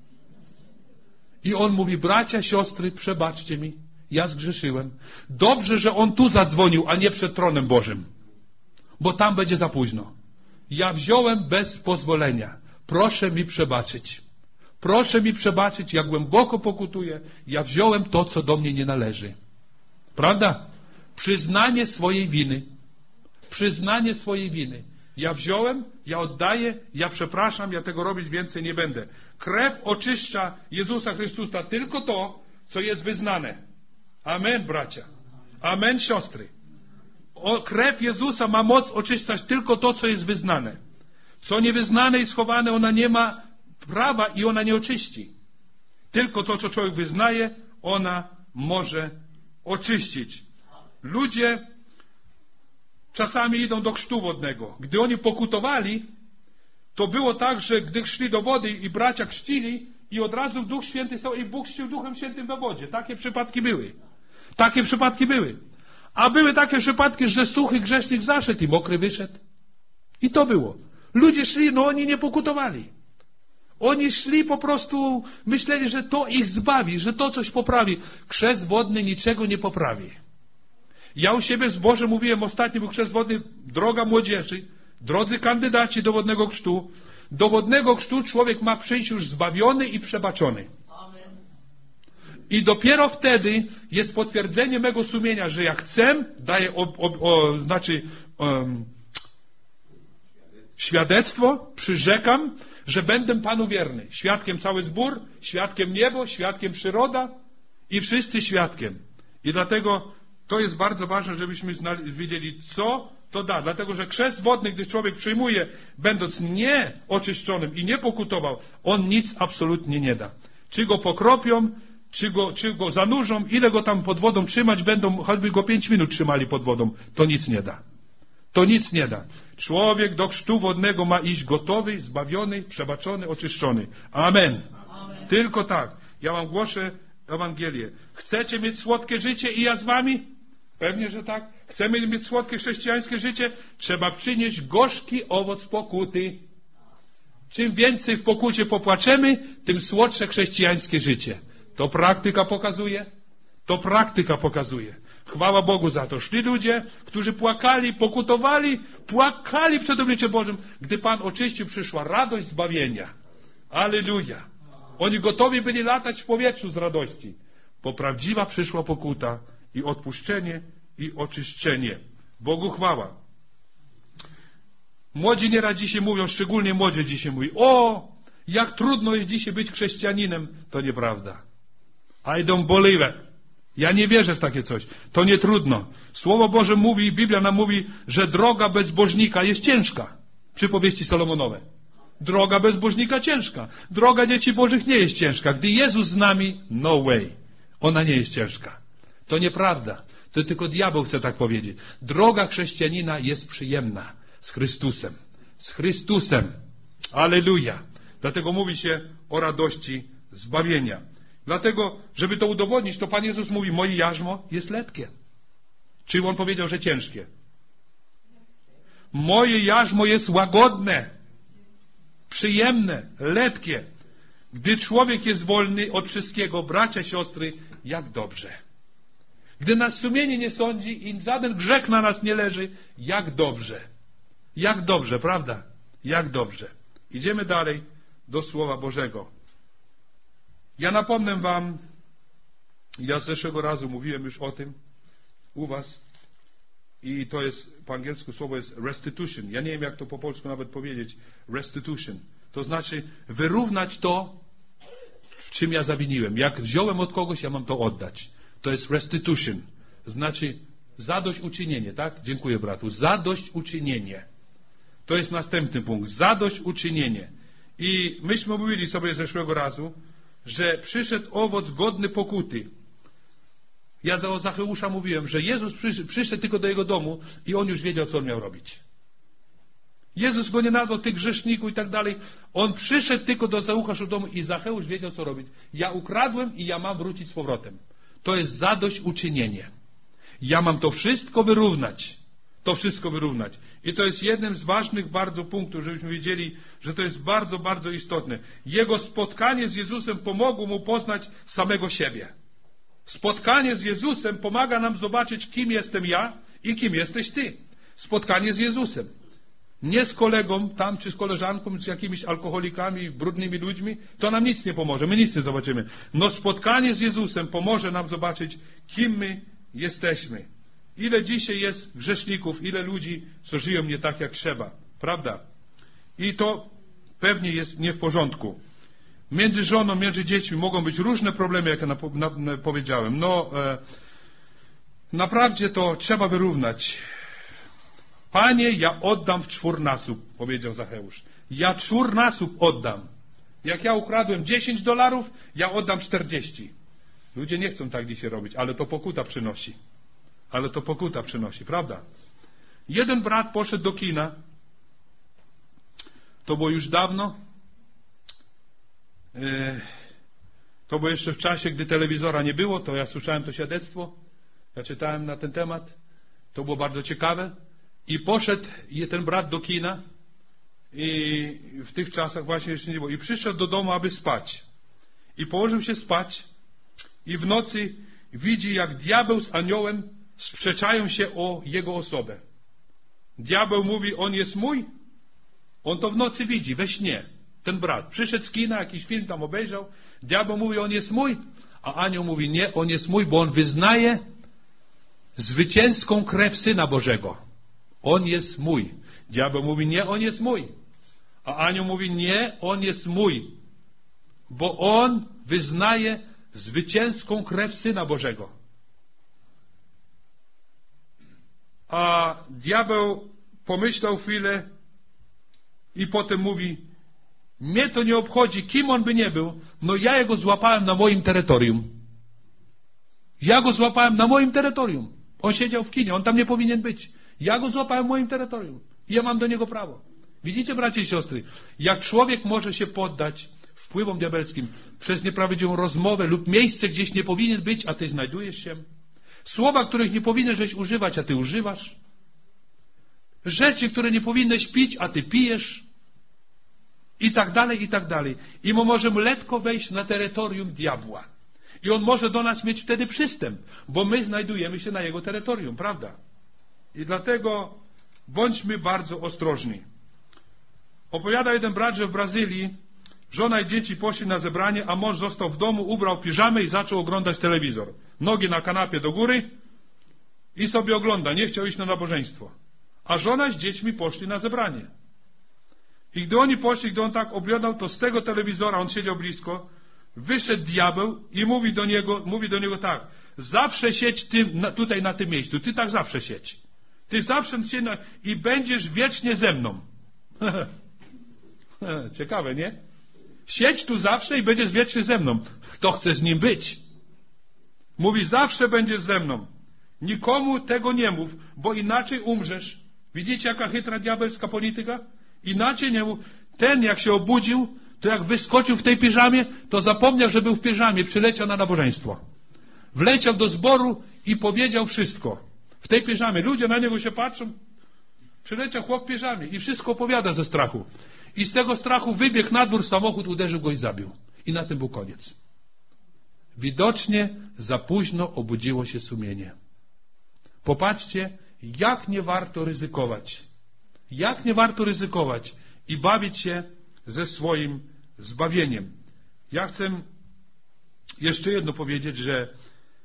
I on mówi, bracia, siostry, przebaczcie mi, ja zgrzeszyłem. Dobrze, że on tu zadzwonił, a nie przed tronem Bożym. Bo tam będzie za późno. Ja wziąłem bez pozwolenia. Proszę mi przebaczyć. Proszę mi przebaczyć, ja głęboko pokutuję. Ja wziąłem to, co do mnie nie należy. Prawda? Przyznanie swojej winy. Przyznanie swojej winy. Ja wziąłem, ja oddaję, ja przepraszam, ja tego robić więcej nie będę. Krew oczyszcza Jezusa Chrystusa tylko to, co jest wyznane. Amen, bracia. Amen, siostry. Krew Jezusa ma moc oczyszczać tylko to, co jest wyznane. Co niewyznane i schowane, ona nie ma prawa i ona nie oczyści. Tylko to, co człowiek wyznaje, ona może oczyścić. Ludzie czasami idą do chrztu wodnego. Gdy oni pokutowali, to było tak, że gdy szli do wody i bracia chrzcili i od razu Duch Święty stał i Bóg chrzcił Duchem Świętym we wodzie. Takie przypadki były. Takie przypadki były. A były takie przypadki, że suchy grzesznik zaszedł i mokry wyszedł. I to było. Ludzie szli, no oni nie pokutowali. Oni szli po prostu, myśleli, że to ich zbawi, że to coś poprawi. Chrzest wodny niczego nie poprawi. Ja u siebie z Bożem mówiłem, ostatni był chrzest wodny, droga młodzieży, drodzy kandydaci do wodnego chrztu. Do wodnego chrztu człowiek ma przyjść już zbawiony i przebaczony. I dopiero wtedy jest potwierdzenie mego sumienia, że ja chcę, daję świadectwo, przyrzekam, że będę Panu wierny. Świadkiem cały zbór, świadkiem niebo, świadkiem przyroda i wszyscy świadkiem. I dlatego to jest bardzo ważne, żebyśmy wiedzieli, co to da. Dlatego, że chrzest wodny, gdy człowiek przyjmuje, będąc nieoczyszczonym i nie pokutował, on nic absolutnie nie da. Czy go pokropią, czy go zanurzą, ile go tam pod wodą trzymać będą, choćby go 5 minut trzymali pod wodą, to nic nie da. To nic nie da. Człowiek do chrztu wodnego ma iść gotowy, zbawiony, przebaczony, oczyszczony. Amen. Amen. Tylko tak. Ja wam głoszę Ewangelię. Chcecie mieć słodkie życie i ja z wami? Pewnie, że tak. Chcemy mieć słodkie chrześcijańskie życie? Trzeba przynieść gorzki owoc pokuty. Czym więcej w pokucie popłaczemy, tym słodsze chrześcijańskie życie. To praktyka pokazuje. To praktyka pokazuje. Chwała Bogu za to. Szli ludzie, którzy płakali, pokutowali, płakali przed obliczem Bożym. Gdy Pan oczyścił, przyszła radość zbawienia. Alleluja. Oni gotowi byli latać w powietrzu z radości. Bo prawdziwa przyszła pokuta i odpuszczenie i oczyszczenie. Bogu chwała. Młodzi nieraz dzisiaj mówią, szczególnie młodzi dzisiaj mówią, o, jak trudno jest dzisiaj być chrześcijaninem. To nieprawda. I don't believe it. Ja nie wierzę w takie coś. To nie trudno. Słowo Boże mówi, Biblia nam mówi, że droga bezbożnika jest ciężka. Przypowieści Solomonowe. Droga bezbożnika ciężka. Droga dzieci Bożych nie jest ciężka. Gdy Jezus z nami, no way. Ona nie jest ciężka. To nieprawda. To tylko diabeł chce tak powiedzieć. Droga chrześcijanina jest przyjemna. Z Chrystusem. Z Chrystusem. Alleluja. Dlatego mówi się o radości zbawienia. Dlatego, żeby to udowodnić, to Pan Jezus mówi, moje jarzmo jest letkie. Czy On powiedział, że ciężkie? Moje jarzmo jest łagodne, przyjemne, letkie. Gdy człowiek jest wolny od wszystkiego, bracia, siostry, jak dobrze. Gdy nas sumienie nie sądzi i żaden grzech na nas nie leży, jak dobrze. Jak dobrze, prawda? Jak dobrze. Idziemy dalej do Słowa Bożego. Ja napomnę wam, ja z zeszłego razu mówiłem już o tym u was i to jest, po angielsku słowo jest restitution. Ja nie wiem, jak to po polsku nawet powiedzieć. Restitution. To znaczy wyrównać to, w czym ja zawiniłem. Jak wziąłem od kogoś, ja mam to oddać. To jest restitution. Znaczy zadośćuczynienie, tak? Dziękuję, bratu. Zadośćuczynienie. To jest następny punkt. Zadośćuczynienie. I myśmy mówili sobie zeszłego razu, że przyszedł owoc godny pokuty. Ja o Zacheusza mówiłem, że Jezus przyszedł tylko do jego domu i on już wiedział, co on miał robić. Jezus go nie nazwał tych grzeszników i tak dalej. On przyszedł tylko do Zacheusza do domu i Zacheusz wiedział, co robić. Ja ukradłem i ja mam wrócić z powrotem. To jest zadośćuczynienie. Ja mam to wszystko wyrównać. To wszystko wyrównać. I to jest jednym z ważnych bardzo punktów, żebyśmy wiedzieli, że to jest bardzo, bardzo istotne. Jego spotkanie z Jezusem pomogło mu poznać samego siebie. Spotkanie z Jezusem pomaga nam zobaczyć, kim jestem ja i kim jesteś ty. Spotkanie z Jezusem. Nie z kolegą tam, czy z koleżanką, czy jakimiś alkoholikami, brudnymi ludźmi. To nam nic nie pomoże. My nic nie zobaczymy. No spotkanie z Jezusem pomoże nam zobaczyć, kim my jesteśmy. Ile dzisiaj jest grzeszników, ile ludzi, co żyją nie tak, jak trzeba. Prawda? I to pewnie jest nie w porządku. Między żoną, między dziećmi mogą być różne problemy, jak ja powiedziałem. Naprawdę to trzeba wyrównać. Panie, ja oddam w czwórnasób, powiedział Zacheusz. Ja czwórnasób oddam. Jak ja ukradłem $10, ja oddam 40. Ludzie nie chcą tak dzisiaj robić, ale to pokuta przynosi. Ale to pokuta przynosi, prawda? Jeden brat poszedł do kina. To było już dawno. To było jeszcze w czasie, gdy telewizora nie było. To ja słyszałem to świadectwo. Ja czytałem na ten temat. To było bardzo ciekawe. I poszedł ten brat do kina. I w tych czasach właśnie jeszcze nie było. I przyszedł do domu, aby spać. I położył się spać. I w nocy widzi, jak diabeł z aniołem sprzeczają się o jego osobę. Diabeł mówi, on jest mój. On to w nocy widzi, we śnie. Ten brat przyszedł z kina, jakiś film tam obejrzał. Diabeł mówi, on jest mój. A anioł mówi, nie, on jest mój, bo on wyznaje zwycięską krew Syna Bożego. On jest mój. Diabeł mówi, nie, on jest mój. A anioł mówi, nie, on jest mój. Bo on wyznaje zwycięską krew Syna Bożego. A diabeł pomyślał chwilę i potem mówi, mnie to nie obchodzi, kim on by nie był, no ja jego złapałem na moim terytorium. Ja go złapałem na moim terytorium. On siedział w kinie, on tam nie powinien być. Ja go złapałem w moim terytorium. I ja mam do niego prawo. Widzicie, bracia i siostry, jak człowiek może się poddać wpływom diabelskim przez nieprawdziwą rozmowę lub miejsce gdzieś nie powinien być, a ty znajdujesz się. Słowa, których nie powinieneś używać, a ty używasz. Rzeczy, które nie powinneś pić, a ty pijesz. I tak dalej, i tak dalej. I my możemy lekko wejść na terytorium diabła. I on może do nas mieć wtedy przystęp, bo my znajdujemy się na jego terytorium, prawda? I dlatego bądźmy bardzo ostrożni. Opowiada jeden brat, że w Brazylii żona i dzieci poszli na zebranie, a mąż został w domu, ubrał piżamę i zaczął oglądać telewizor. Nogi na kanapie do góry i sobie ogląda, nie chciał iść na nabożeństwo. A żona z dziećmi poszli na zebranie. I gdy oni poszli, gdy on tak oglądał, to z tego telewizora, on siedział blisko, wyszedł diabeł i mówi do niego tak, zawsze siedź tutaj na tym miejscu, ty tak zawsze siedź. Ty zawsze i będziesz wiecznie ze mną. Ciekawe, nie? Siedź tu zawsze i będziesz wiecznie ze mną. Kto chce z nim być? Mówi, zawsze będziesz ze mną. Nikomu tego nie mów, bo inaczej umrzesz. Widzicie, jaka chytra diabelska polityka? Inaczej nie mów. Ten, jak się obudził, to jak wyskoczył w tej piżamie, to zapomniał, że był w piżamie, przyleciał na nabożeństwo. Wleciał do zboru i powiedział wszystko. W tej piżamie. Ludzie na niego się patrzą. Przyleciał chłop w piżamie i wszystko opowiada ze strachu. I z tego strachu wybiegł na dwór, samochód uderzył go i zabił. I na tym był koniec. Widocznie za późno obudziło się sumienie. Popatrzcie, jak nie warto ryzykować. Jak nie warto ryzykować i bawić się ze swoim zbawieniem. Ja chcę jeszcze jedno powiedzieć, że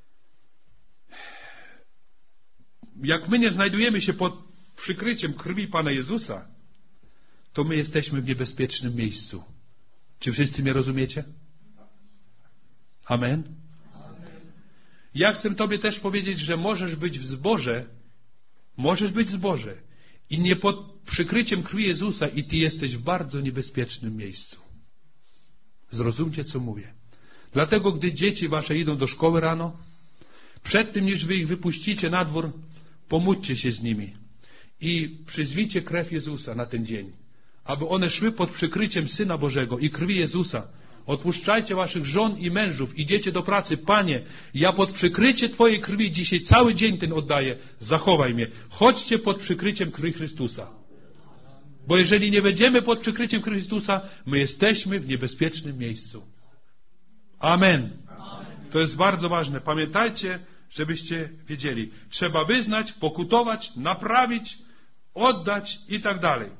jak my nie znajdujemy się pod przykryciem krwi Pana Jezusa, to my jesteśmy w niebezpiecznym miejscu. Czy wszyscy mnie rozumiecie? Amen? Ja chcę Tobie też powiedzieć, że możesz być w zborze i nie pod przykryciem krwi Jezusa i Ty jesteś w bardzo niebezpiecznym miejscu. Zrozumcie, co mówię. Dlatego, gdy dzieci Wasze idą do szkoły rano, przed tym, niż Wy ich wypuścicie na dwór, pomódźcie się z nimi i przyzwijcie krew Jezusa na ten dzień, aby one szły pod przykryciem Syna Bożego i krwi Jezusa. Odpuszczajcie Waszych żon i mężów, idziecie do pracy. Panie, ja pod przykrycie Twojej krwi dzisiaj cały dzień ten oddaję, zachowaj mnie. Chodźcie pod przykryciem krwi Chrystusa. Bo jeżeli nie będziemy pod przykryciem krwi Chrystusa, my jesteśmy w niebezpiecznym miejscu. Amen. To jest bardzo ważne. Pamiętajcie, żebyście wiedzieli. Trzeba wyznać, pokutować, naprawić, oddać i tak dalej.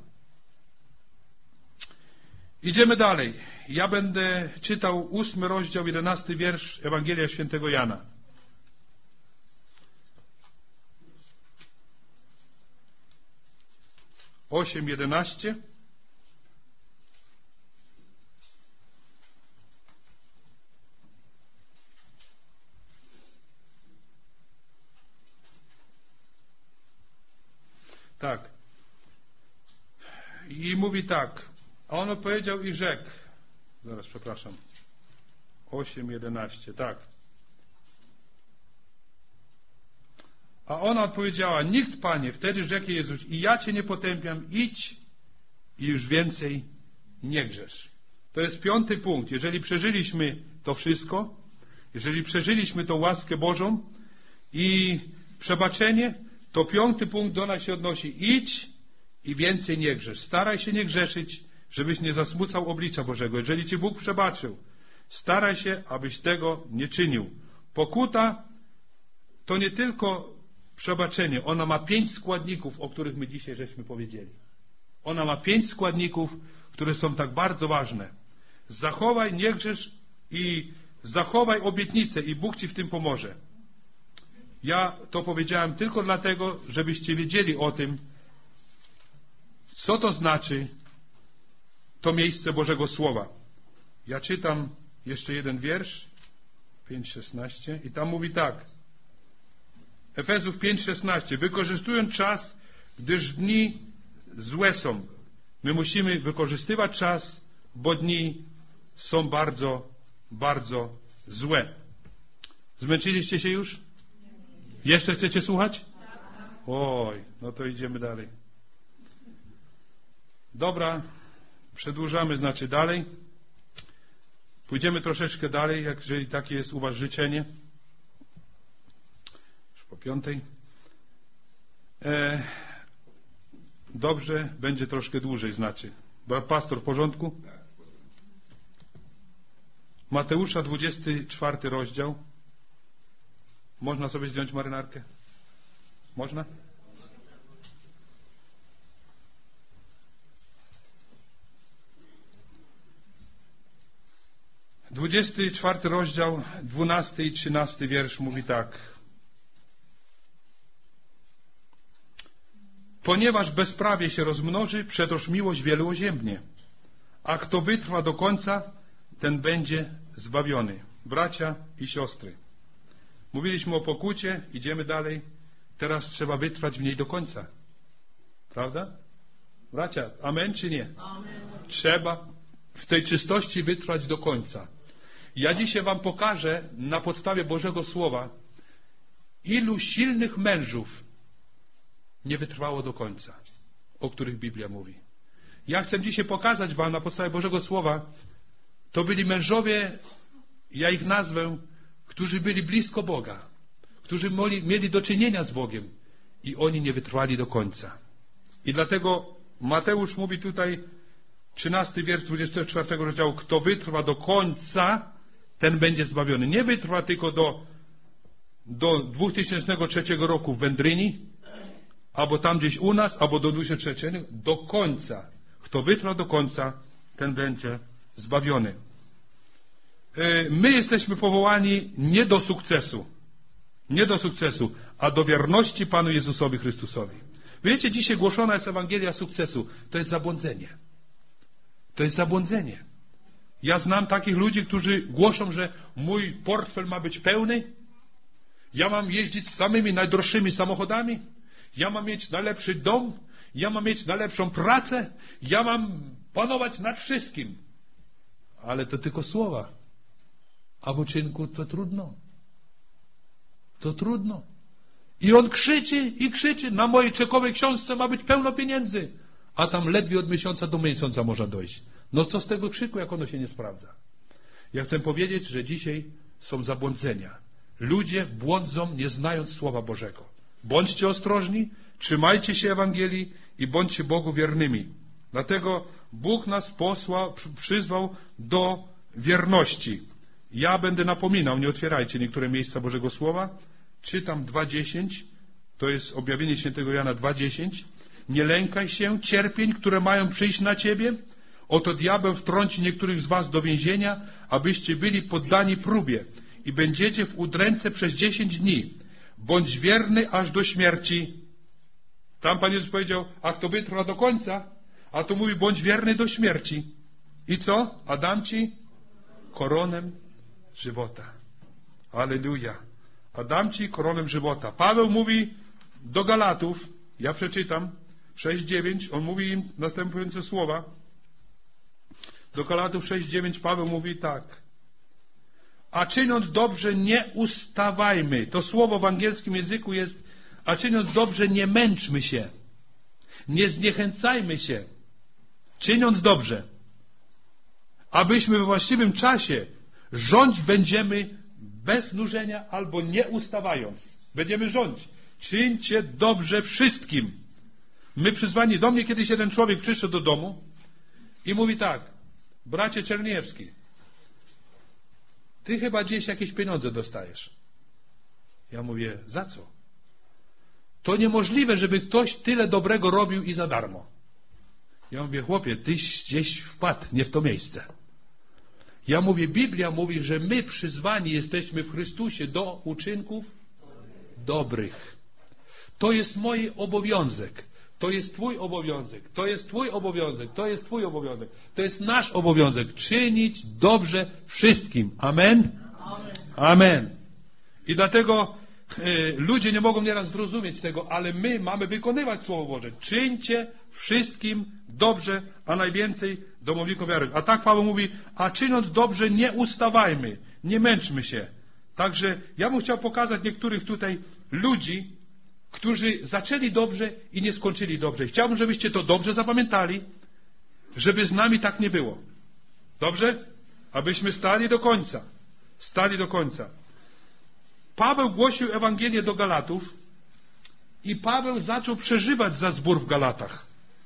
Idziemy dalej. Ja będę czytał 8 rozdział, 11 wiersz Ewangelia Świętego Jana. Osiem, 11. Tak. I mówi tak. A on odpowiedział i rzekł. Zaraz, przepraszam. 8:11, tak. A ona odpowiedziała, nikt, Panie. Wtedy rzekł Jezus, i ja Cię nie potępiam, idź i już więcej nie grzesz. To jest 5. punkt. Jeżeli przeżyliśmy to wszystko, jeżeli przeżyliśmy tą łaskę Bożą i przebaczenie, to 5. punkt do nas się odnosi. Idź i więcej nie grzesz. Staraj się nie grzeszyć, żebyś nie zasmucał oblicza Bożego. Jeżeli Ci Bóg przebaczył, staraj się, abyś tego nie czynił. Pokuta to nie tylko przebaczenie. Ona ma 5 składników, o których my dzisiaj żeśmy powiedzieli. Ona ma 5 składników, które są tak bardzo ważne. Zachowaj, nie grzesz i zachowaj obietnicę i Bóg Ci w tym pomoże. Ja to powiedziałem tylko dlatego, żebyście wiedzieli o tym, co to znaczy to miejsce Bożego Słowa. Ja czytam jeszcze jeden wiersz, 5:16, i tam mówi tak. Efezów 5:16. Wykorzystując czas, gdyż dni złe są. My musimy wykorzystywać czas, bo dni są bardzo, bardzo złe. Zmęczyliście się już? Jeszcze chcecie słuchać? Oj, no to idziemy dalej. Dobra, przedłużamy, znaczy dalej. Pójdziemy troszeczkę dalej, jeżeli takie jest u Was życzenie. Już po 5. Dobrze, będzie troszkę dłużej, znaczy. Pastor, w porządku? Mateusza 24 rozdział. Można sobie zdjąć marynarkę? Można? Dwudziesty 24 rozdział, 12 i 13 wiersz mówi tak. Ponieważ bezprawie się rozmnoży, przetoż miłość wielu oziębnie. A kto wytrwa do końca, ten będzie zbawiony. Bracia i siostry. Mówiliśmy o pokucie, idziemy dalej. Teraz trzeba wytrwać w niej do końca. Prawda? Bracia, amen czy nie? Amen. Trzeba w tej czystości wytrwać do końca. Ja dzisiaj Wam pokażę na podstawie Bożego Słowa, ilu silnych mężów nie wytrwało do końca, o których Biblia mówi. Ja chcę dzisiaj pokazać Wam na podstawie Bożego Słowa, to byli mężowie, ja ich nazwę, którzy byli blisko Boga, którzy mieli do czynienia z Bogiem i oni nie wytrwali do końca. I dlatego Mateusz mówi tutaj, 13 wiersz 24 rozdziału, kto wytrwa do końca, ten będzie zbawiony. Nie wytrwa tylko do 2003 roku w Wędryni, albo tam gdzieś u nas, albo do 2003, do końca. Kto wytrwa do końca, ten będzie zbawiony. My jesteśmy powołani nie do sukcesu. Nie do sukcesu, a do wierności Panu Jezusowi Chrystusowi. Wiecie, dzisiaj głoszona jest Ewangelia sukcesu. To jest zabłądzenie. To jest zabłądzenie. Ja znam takich ludzi, którzy głoszą, że mój portfel ma być pełny. Ja mam jeździć samymi najdroższymi samochodami. Ja mam mieć najlepszy dom. Ja mam mieć najlepszą pracę. Ja mam panować nad wszystkim. Ale to tylko słowa. A w uczynku to trudno. To trudno. I on krzyczy i krzyczy. Na mojej czekowej książce ma być pełno pieniędzy. A tam ledwie od miesiąca do miesiąca można dojść. No co z tego krzyku, jak ono się nie sprawdza? Ja chcę powiedzieć, że dzisiaj są zabłądzenia. Ludzie błądzą, nie znając Słowa Bożego. Bądźcie ostrożni, trzymajcie się Ewangelii i bądźcie Bogu wiernymi. Dlatego Bóg nas przyzwał do wierności. Ja będę napominał, nie otwierajcie niektóre miejsca Bożego Słowa. Czytam 2:10, to jest objawienie świętego Jana 2:10. Nie lękaj się cierpień, które mają przyjść na ciebie. Oto diabeł wtrąci niektórych z was do więzienia, abyście byli poddani próbie i będziecie w udręce przez 10 dni. Bądź wierny aż do śmierci. Tam Pan Jezus powiedział, a kto wytrwa do końca, a tu mówi, bądź wierny do śmierci. I co? A dam ci koronę żywota. Alleluja. A dam ci koronę żywota. Paweł mówi do Galatów, ja przeczytam, 6:9, on mówi im następujące słowa. Do Galatów 6:9 Paweł mówi tak. A czyniąc dobrze, nie ustawajmy. To słowo w angielskim języku jest, a czyniąc dobrze, nie męczmy się. Nie zniechęcajmy się. Czyniąc dobrze. Abyśmy we właściwym czasie rządzić będziemy bez nużenia albo nie ustawając. Będziemy rządzić. Czyńcie dobrze wszystkim. My przyzwani, do mnie kiedyś jeden człowiek przyszedł do domu i mówi tak, bracie Czerniewski, ty chyba gdzieś jakieś pieniądze dostajesz. Ja mówię, za co? To niemożliwe, żeby ktoś tyle dobrego robił i za darmo. Ja mówię, chłopie, tyś gdzieś wpadł, nie w to miejsce. Ja mówię, Biblia mówi, że my przyzwani jesteśmy w Chrystusie do uczynków dobrych. To jest mój obowiązek. To jest twój obowiązek. To jest twój obowiązek. To jest twój obowiązek. To jest nasz obowiązek. Czynić dobrze wszystkim. Amen? Amen. I dlatego ludzie nie mogą nieraz zrozumieć tego, ale my mamy wykonywać Słowo Boże. Czyńcie wszystkim dobrze, a najwięcej domownikom wiary. A tak Paweł mówi, a czyniąc dobrze nie ustawajmy, nie męczmy się. Także ja bym chciał pokazać niektórych tutaj ludzi, którzy zaczęli dobrze i nie skończyli dobrze. Chciałbym, żebyście to dobrze zapamiętali, żeby z nami tak nie było. Dobrze? Abyśmy stali do końca. Stali do końca. Paweł głosił Ewangelię do Galatów i Paweł zaczął przeżywać za zbór w Galatach.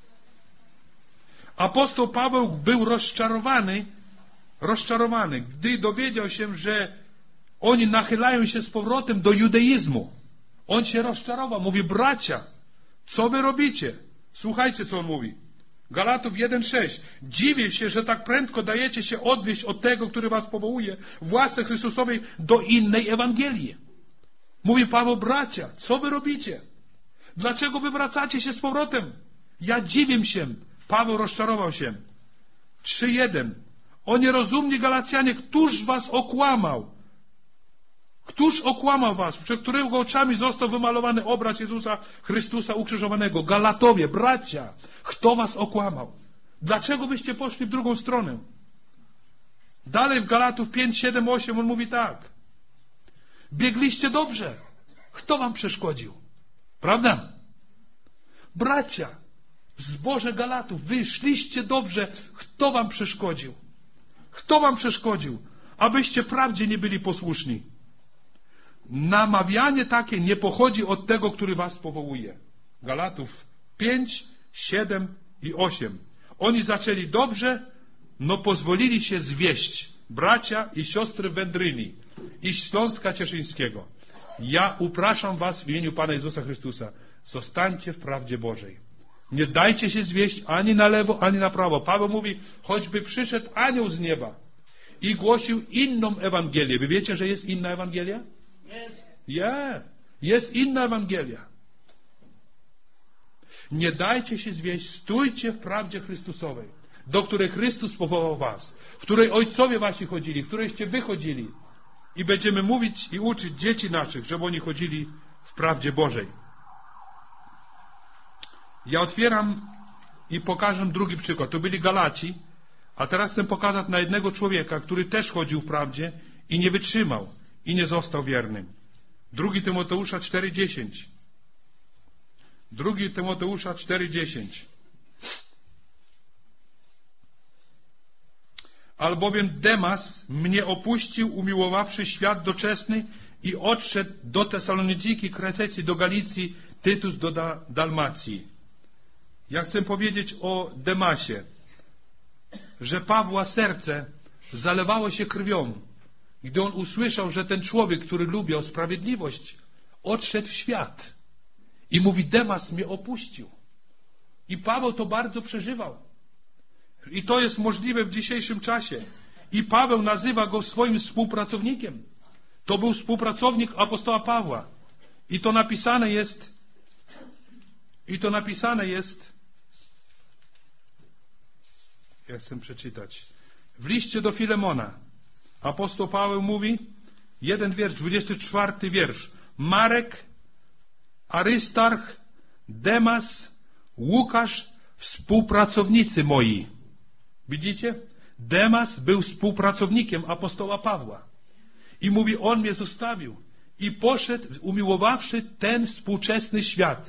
Apostoł Paweł był rozczarowany, gdy dowiedział się, że oni nachylają się z powrotem do judaizmu. On się rozczarował. Mówi, bracia, co wy robicie? Słuchajcie, co on mówi. Galatów 1:6. Dziwię się, że tak prędko dajecie się odwieść od tego, który was powołuje w łasce Chrystusowej do innej Ewangelii. Mówi Paweł, bracia, co wy robicie? Dlaczego wy wracacie się z powrotem? Ja dziwię się. Paweł rozczarował się. 3:1. O nierozumni Galacjanie, któż was okłamał? Któż okłamał was, przed którego oczami został wymalowany obraz Jezusa Chrystusa ukrzyżowanego? Galatowie, bracia, kto was okłamał? Dlaczego wyście poszli w drugą stronę? Dalej w Galatów 5, 7, 8 on mówi tak. Biegliście dobrze. Kto wam przeszkodził? Prawda? Bracia, w zborze Galatów wy szliście dobrze. Kto wam przeszkodził? Kto wam przeszkodził? Abyście prawdzie nie byli posłuszni. Namawianie takie nie pochodzi od tego, który was powołuje. Galatów 5, 7 i 8. Oni zaczęli dobrze, no pozwolili się zwieść. Bracia i siostry Wędryni i Śląska Cieszyńskiego. Ja upraszam was w imieniu Pana Jezusa Chrystusa. Zostańcie w prawdzie Bożej. Nie dajcie się zwieść ani na lewo, ani na prawo. Paweł mówi, choćby przyszedł anioł z nieba i głosił inną Ewangelię. Wy wiecie, że jest inna Ewangelia? Jest inna Ewangelia. Nie dajcie się zwieść, stójcie w prawdzie Chrystusowej, do której Chrystus powołał was, w której ojcowie wasi chodzili, w którejście wy chodzili. I będziemy mówić i uczyć dzieci naszych, żeby oni chodzili w prawdzie Bożej. Ja otwieram i pokażę drugi przykład. To byli Galaci, a teraz chcę pokazać na jednego człowieka, który też chodził w prawdzie i nie wytrzymał i nie został wiernym. 2 Tymoteusza 4,10. 2 Tymoteusza 4,10. Albowiem Demas mnie opuścił, umiłowawszy świat doczesny i odszedł do Tesaloniki, Kresesji, do Galicji, Tytus do Dalmacji. Ja chcę powiedzieć o Demasie, że Pawła serce zalewało się krwią, gdy on usłyszał, że ten człowiek, który lubiał sprawiedliwość, odszedł w świat. I mówi, Demas mnie opuścił. I Paweł to bardzo przeżywał. I to jest możliwe w dzisiejszym czasie. I Paweł nazywa go swoim współpracownikiem. To był współpracownik apostoła Pawła. I to napisane jest, ja chcę przeczytać, w liście do Filemona. Apostoł Paweł mówi, 1 wiersz, 24 wiersz. Marek, Arystarch, Demas, Łukasz, współpracownicy moi. Widzicie? Demas był współpracownikiem apostoła Pawła. I mówi, on mnie zostawił. I poszedł, umiłowawszy ten współczesny świat.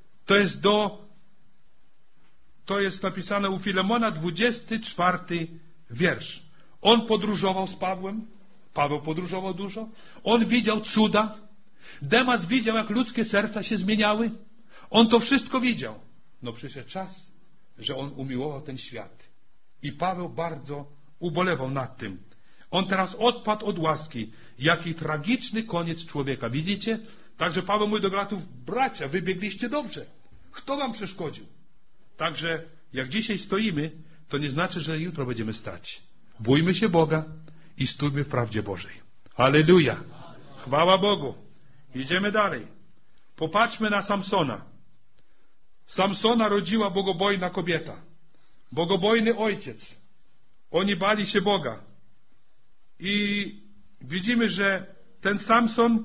To jest napisane u Filemona, 24 wiersz. On podróżował z Pawłem. Paweł podróżował dużo. On widział cuda. Demas widział, jak ludzkie serca się zmieniały. On to wszystko widział. No przyszedł czas, że on umiłował ten świat. I Paweł bardzo ubolewał nad tym. On teraz odpadł od łaski. Jaki tragiczny koniec człowieka. Widzicie? Także Paweł mówi do Galatów, bracia, wy biegliście dobrze. Kto wam przeszkodził? Także jak dzisiaj stoimy, to nie znaczy, że jutro będziemy stać. Bójmy się Boga i stójmy w prawdzie Bożej. Halleluja! Chwała Bogu! Idziemy dalej. Popatrzmy na Samsona. Samsona rodziła bogobojna kobieta. Bogobojny ojciec. Oni bali się Boga. I widzimy, że ten Samson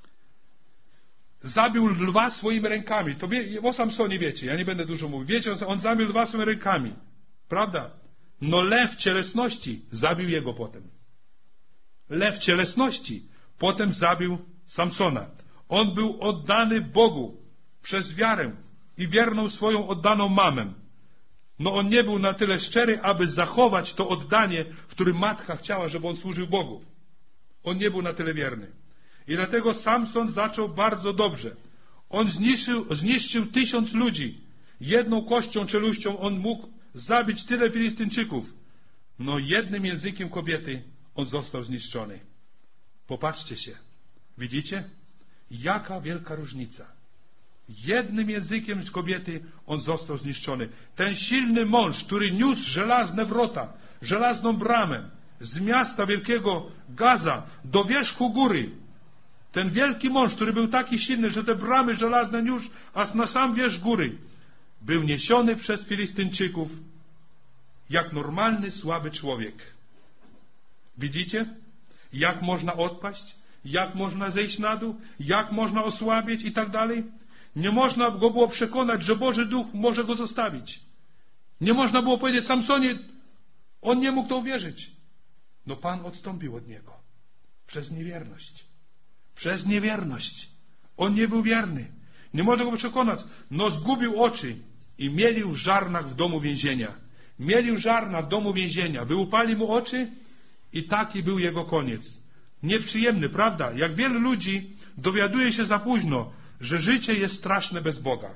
zabił lwa swoimi rękami. To o Samsonie wiecie, ja nie będę dużo mówił. Wiecie, on zabił lwa swoimi rękami. Prawda? No lew cielesności zabił jego potem. Lew cielesności potem zabił Samsona. On był oddany Bogu przez wiarę i wierną swoją oddaną mamę. No on nie był na tyle szczery, aby zachować to oddanie, w którym matka chciała, żeby on służył Bogu. On nie był na tyle wierny. I dlatego Samson zaczął bardzo dobrze. On zniszczył 1000 ludzi. Jedną kością, czeluścią on mógł zabić tyle Filistynczyków. No jednym językiem kobiety on został zniszczony. Popatrzcie się. Widzicie? Jaka wielka różnica. Jednym językiem z kobiety on został zniszczony. Ten silny mąż, który niósł żelazne wrota, żelazną bramę z miasta wielkiego Gaza do wierzchu góry. Ten wielki mąż, który był taki silny, że te bramy żelazne niósł aż na sam wierzch góry, był niesiony przez Filistynczyków jak normalny, słaby człowiek. Widzicie? Jak można odpaść? Jak można zejść na dół? Jak można osłabieć i tak dalej? Nie można go było przekonać, że Boży Duch może go zostawić. Nie można było powiedzieć, Samsonie, on nie mógł to uwierzyć. No Pan odstąpił od niego. Przez niewierność. Przez niewierność. On nie był wierny. Nie można go przekonać. No zgubił oczy i mielił w żarnach w domu więzienia. Mielił żarna w domu więzienia. Wyłupali mu oczy i taki był jego koniec. Nieprzyjemny, prawda? Jak wielu ludzi dowiaduje się za późno, że życie jest straszne bez Boga.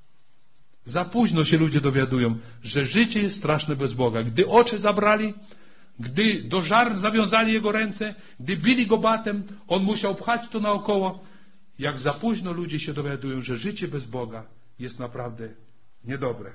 Za późno się ludzie dowiadują, że życie jest straszne bez Boga. Gdy oczy zabrali, gdy do żarn zawiązali jego ręce, gdy bili go batem, on musiał pchać to naokoło. Jak za późno ludzie się dowiadują, że życie bez Boga jest naprawdę Niedobre.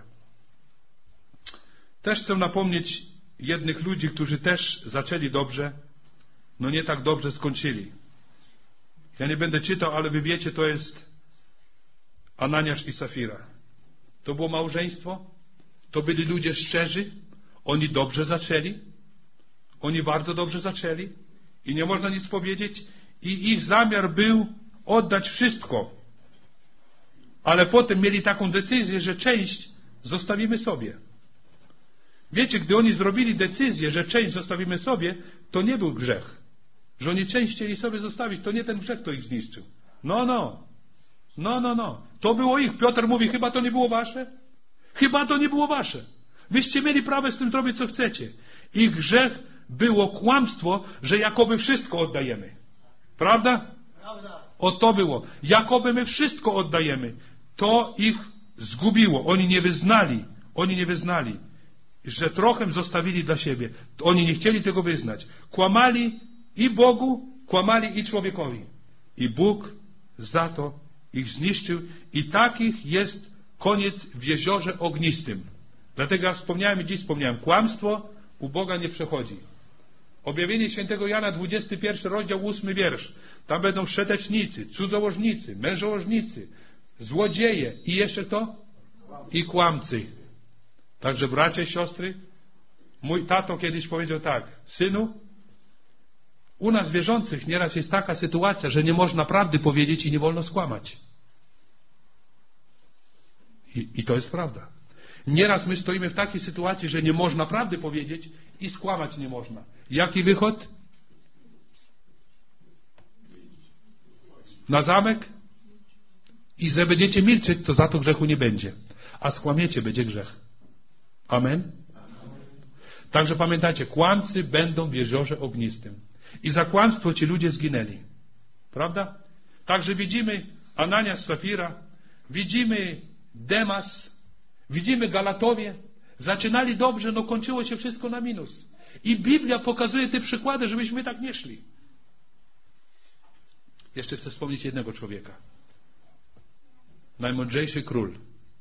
Też chcę napomnieć jednych ludzi, którzy też zaczęli dobrze, no nie tak dobrze skończyli. Ja nie będę czytał, ale wy wiecie, to jest Ananiasz i Safira. To było małżeństwo, to byli ludzie szczerzy, oni dobrze zaczęli, oni bardzo dobrze zaczęli i nie można nic powiedzieć i ich zamiar był oddać wszystko. Ale potem mieli taką decyzję, że część zostawimy sobie. Wiecie, gdy oni zrobili decyzję, że część zostawimy sobie, to nie był grzech. Że oni część chcieli sobie zostawić, to nie ten grzech, kto ich zniszczył. No. To było ich. Piotr mówi, chyba to nie było wasze? Chyba to nie było wasze. Wyście mieli prawo z tym zrobić, co chcecie. Ich grzech było kłamstwo, że jakoby wszystko oddajemy. Prawda? O to było. Jakoby my wszystko oddajemy. To ich zgubiło. Oni nie wyznali, że trochę zostawili dla siebie. Oni nie chcieli tego wyznać. Kłamali i Bogu, kłamali i człowiekowi. I Bóg za to ich zniszczył. I takich jest koniec w jeziorze ognistym. Dlatego ja wspomniałem, kłamstwo u Boga nie przechodzi. Objawienie świętego Jana, 21 rozdział, 8 wiersz. Tam będą wszetecznicy, cudzołożnicy, mężołożnicy, złodzieje i jeszcze kto? I kłamcy. Także bracia i siostry, mój tato kiedyś powiedział tak: synu, u nas wierzących nieraz jest taka sytuacja, że nie można prawdy powiedzieć i nie wolno skłamać. I to jest prawda. Nieraz my stoimy w takiej sytuacji, że nie można prawdy powiedzieć i skłamać nie można. Jaki wychód? Na zamek? I że będziecie milczeć, to za to grzechu nie będzie. A skłamiecie, będzie grzech. Amen? Także pamiętajcie, kłamcy będą w jeziorze ognistym. I za kłamstwo ci ludzie zginęli. Prawda? Także widzimy Ananiasz, Safira, widzimy Demas, widzimy Galatowie. Zaczynali dobrze, no kończyło się wszystko na minus. I Biblia pokazuje te przykłady, żebyśmy tak nie szli. Jeszcze chcę wspomnieć jednego człowieka. Najmądrzejszy król.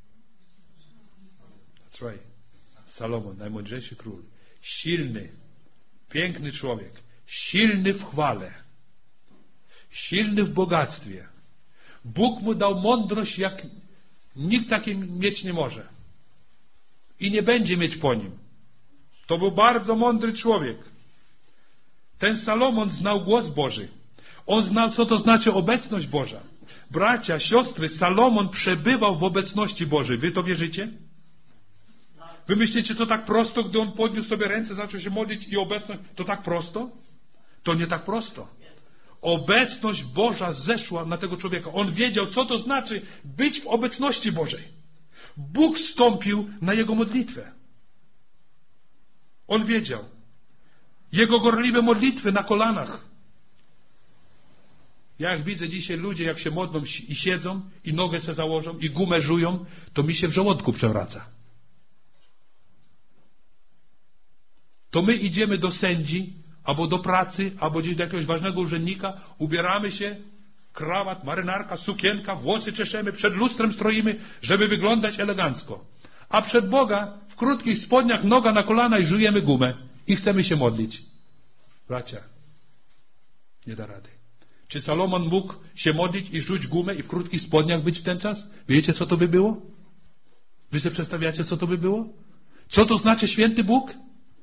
That's right. Salomon, najmądrzejszy król. Silny, piękny człowiek. Silny w chwale. Silny w bogactwie. Bóg mu dał mądrość, jak nikt takiej mieć nie może. I nie będzie mieć po nim. To był bardzo mądry człowiek. Ten Salomon znał głos Boży. On znał, co to znaczy obecność Boża. Bracia, siostry, Salomon przebywał w obecności Bożej. Wy to wierzycie? Wy myślicie, to tak prosto, gdy on podniósł sobie ręce, zaczął się modlić i obecność, to tak prosto? To nie tak prosto. Obecność Boża zeszła na tego człowieka. On wiedział, co to znaczy być w obecności Bożej. Bóg wstąpił na jego modlitwę. On wiedział. Jego gorliwe modlitwy na kolanach. Ja jak widzę dzisiaj ludzie, jak się modlą i siedzą, i nogę se założą, i gumę żują, to mi się w żołądku przewraca. To my idziemy do sędzi, albo do pracy, albo gdzieś do jakiegoś ważnego urzędnika, ubieramy się, krawat, marynarka, sukienka, włosy czeszemy, przed lustrem stroimy, żeby wyglądać elegancko. A przed Boga w krótkich spodniach, noga na kolana i żujemy gumę. I chcemy się modlić. Bracia, nie da rady. Czy Salomon mógł się modlić i rzuć gumę i w krótkich spodniach być w ten czas? Wiecie, co to by było? Wy sobie przedstawiacie, co to by było? Co to znaczy święty Bóg?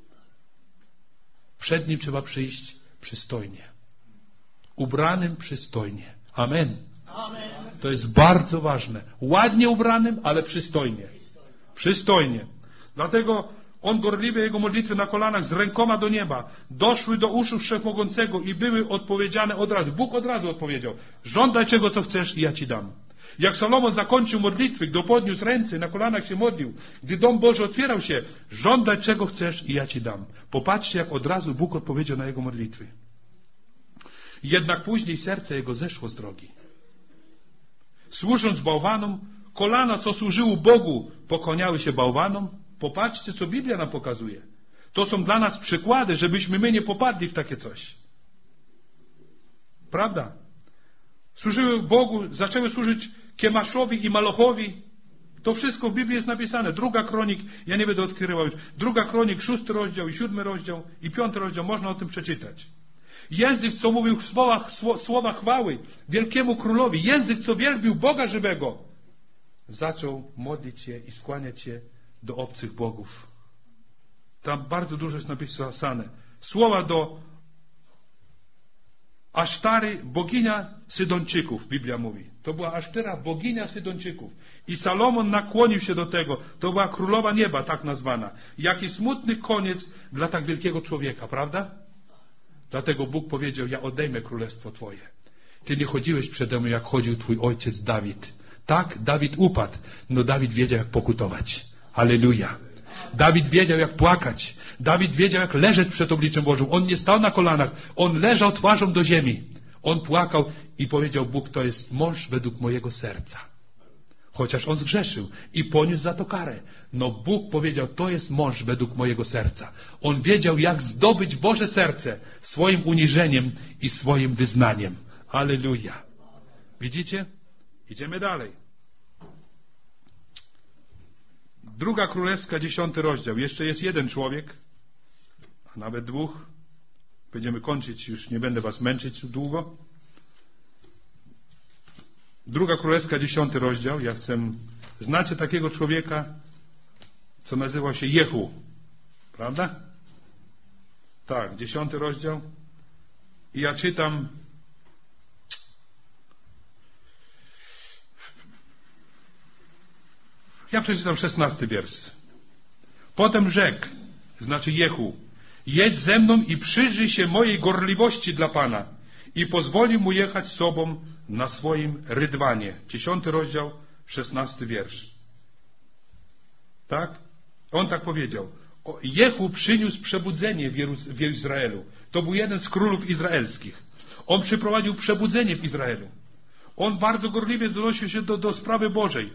Przed Nim trzeba przyjść przystojnie. Ubranym przystojnie. Amen. Amen. To jest bardzo ważne. Ładnie ubranym, ale przystojnie. Przystojnie. Dlatego on gorliwie jego modlitwy na kolanach z rękoma do nieba doszły do uszu Wszechmogącego i były odpowiedziane od razu. Bóg od razu odpowiedział: żądaj czego, co chcesz i ja ci dam. Jak Salomon zakończył modlitwy, gdy podniósł ręce, na kolanach się modlił, gdy dom Boży otwierał się, żądaj czego chcesz i ja ci dam. Popatrzcie, jak od razu Bóg odpowiedział na jego modlitwy. Jednak później serce jego zeszło z drogi. Służąc bałwanom, kolana, co służyły Bogu, pokłaniały się bałwanom. Popatrzcie, co Biblia nam pokazuje. To są dla nas przykłady, żebyśmy my nie popadli w takie coś. Prawda? Służyły Bogu, zaczęły służyć Kemaszowi i Malochowi. To wszystko w Biblii jest napisane. 2 Kronik, ja nie będę odkrywał już. 2 Kronik, 6 rozdział i 7 rozdział i 5 rozdział, można o tym przeczytać. Język, co mówił w słowa chwały wielkiemu królowi, język, co wielbił Boga żywego, zaczął modlić się i skłaniać się do obcych bogów. Tam bardzo dużo jest napisane. Słowa do Asztary, boginia Sydończyków, Biblia mówi. To była Asztera, boginia Sydończyków. I Salomon nakłonił się do tego. To była królowa nieba, tak nazwana. Jaki smutny koniec dla tak wielkiego człowieka, prawda? Dlatego Bóg powiedział, ja odejmę królestwo Twoje. Ty nie chodziłeś przede mną, jak chodził Twój ojciec Dawid. Tak, Dawid upadł, no Dawid wiedział, jak pokutować. Halleluja. Dawid wiedział, jak płakać. Dawid wiedział, jak leżeć przed obliczem Bożym. On nie stał na kolanach. On leżał twarzą do ziemi. On płakał i powiedział, Bóg to jest mąż według mojego serca. Chociaż on zgrzeszył i poniósł za to karę. No Bóg powiedział, to jest mąż według mojego serca. On wiedział, jak zdobyć Boże serce swoim uniżeniem i swoim wyznaniem. Alleluja. Widzicie? Idziemy dalej. 2 Królewska, 10 rozdział. Jeszcze jest jeden człowiek, a nawet 2. Będziemy kończyć, już nie będę was męczyć długo. 2 Królewska, 10 rozdział. Ja chcę... Znacie takiego człowieka, co nazywał się Jehu. Prawda? Tak, 10 rozdział. I ja czytam... Ja przeczytam 16 wiersz. Potem rzekł, znaczy Jehu, jedź ze mną i przyjrzyj się mojej gorliwości dla Pana. I pozwolił mu jechać z sobą na swoim rydwanie. 10 rozdział, 16 wiersz. Tak? On tak powiedział. Jehu przyniósł przebudzenie w Izraelu. To był jeden z królów izraelskich. On przyprowadził przebudzenie w Izraelu. On bardzo gorliwie zanosił się do sprawy Bożej.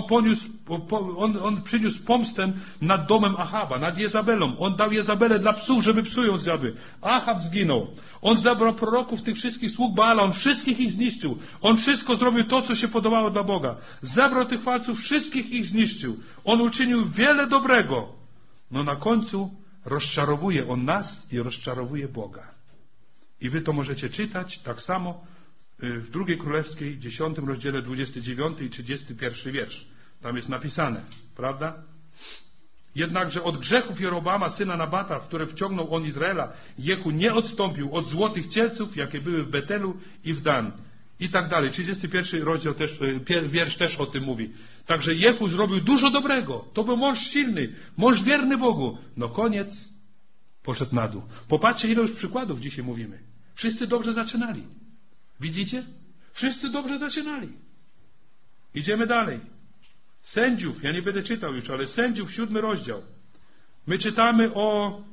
On przyniósł pomstę nad domem Achaba, nad Jezabelą. On dał Jezabelę dla psów, żeby psy ją zjadły. Achab zginął. On zabrał proroków, tych wszystkich sług Baala. On wszystkich ich zniszczył. On wszystko zrobił to, co się podobało dla Boga. Zabrał tych chwalców, wszystkich ich zniszczył. On uczynił wiele dobrego. No na końcu rozczarowuje on nas i rozczarowuje Boga. I wy to możecie czytać tak samo w 2 Królewskiej, 10 rozdziale, 29 i 31 wiersz. Tam jest napisane, prawda? Jednakże od grzechów Jeroboama, syna Nabata, w które wciągnął on Izraela, Jehu nie odstąpił od złotych cielców, jakie były w Betelu i w Dan. I tak dalej. 31 rozdział też, wiersz też o tym mówi. Także Jehu zrobił dużo dobrego. To był mąż silny, mąż wierny Bogu. No koniec, poszedł na dół. Popatrzcie, ile już przykładów dzisiaj mówimy. Wszyscy dobrze zaczynali. Widzicie? Wszyscy dobrze zaczynali. Idziemy dalej. Sędziów, ja nie będę czytał już, ale Sędziów, 7 rozdział. My czytamy o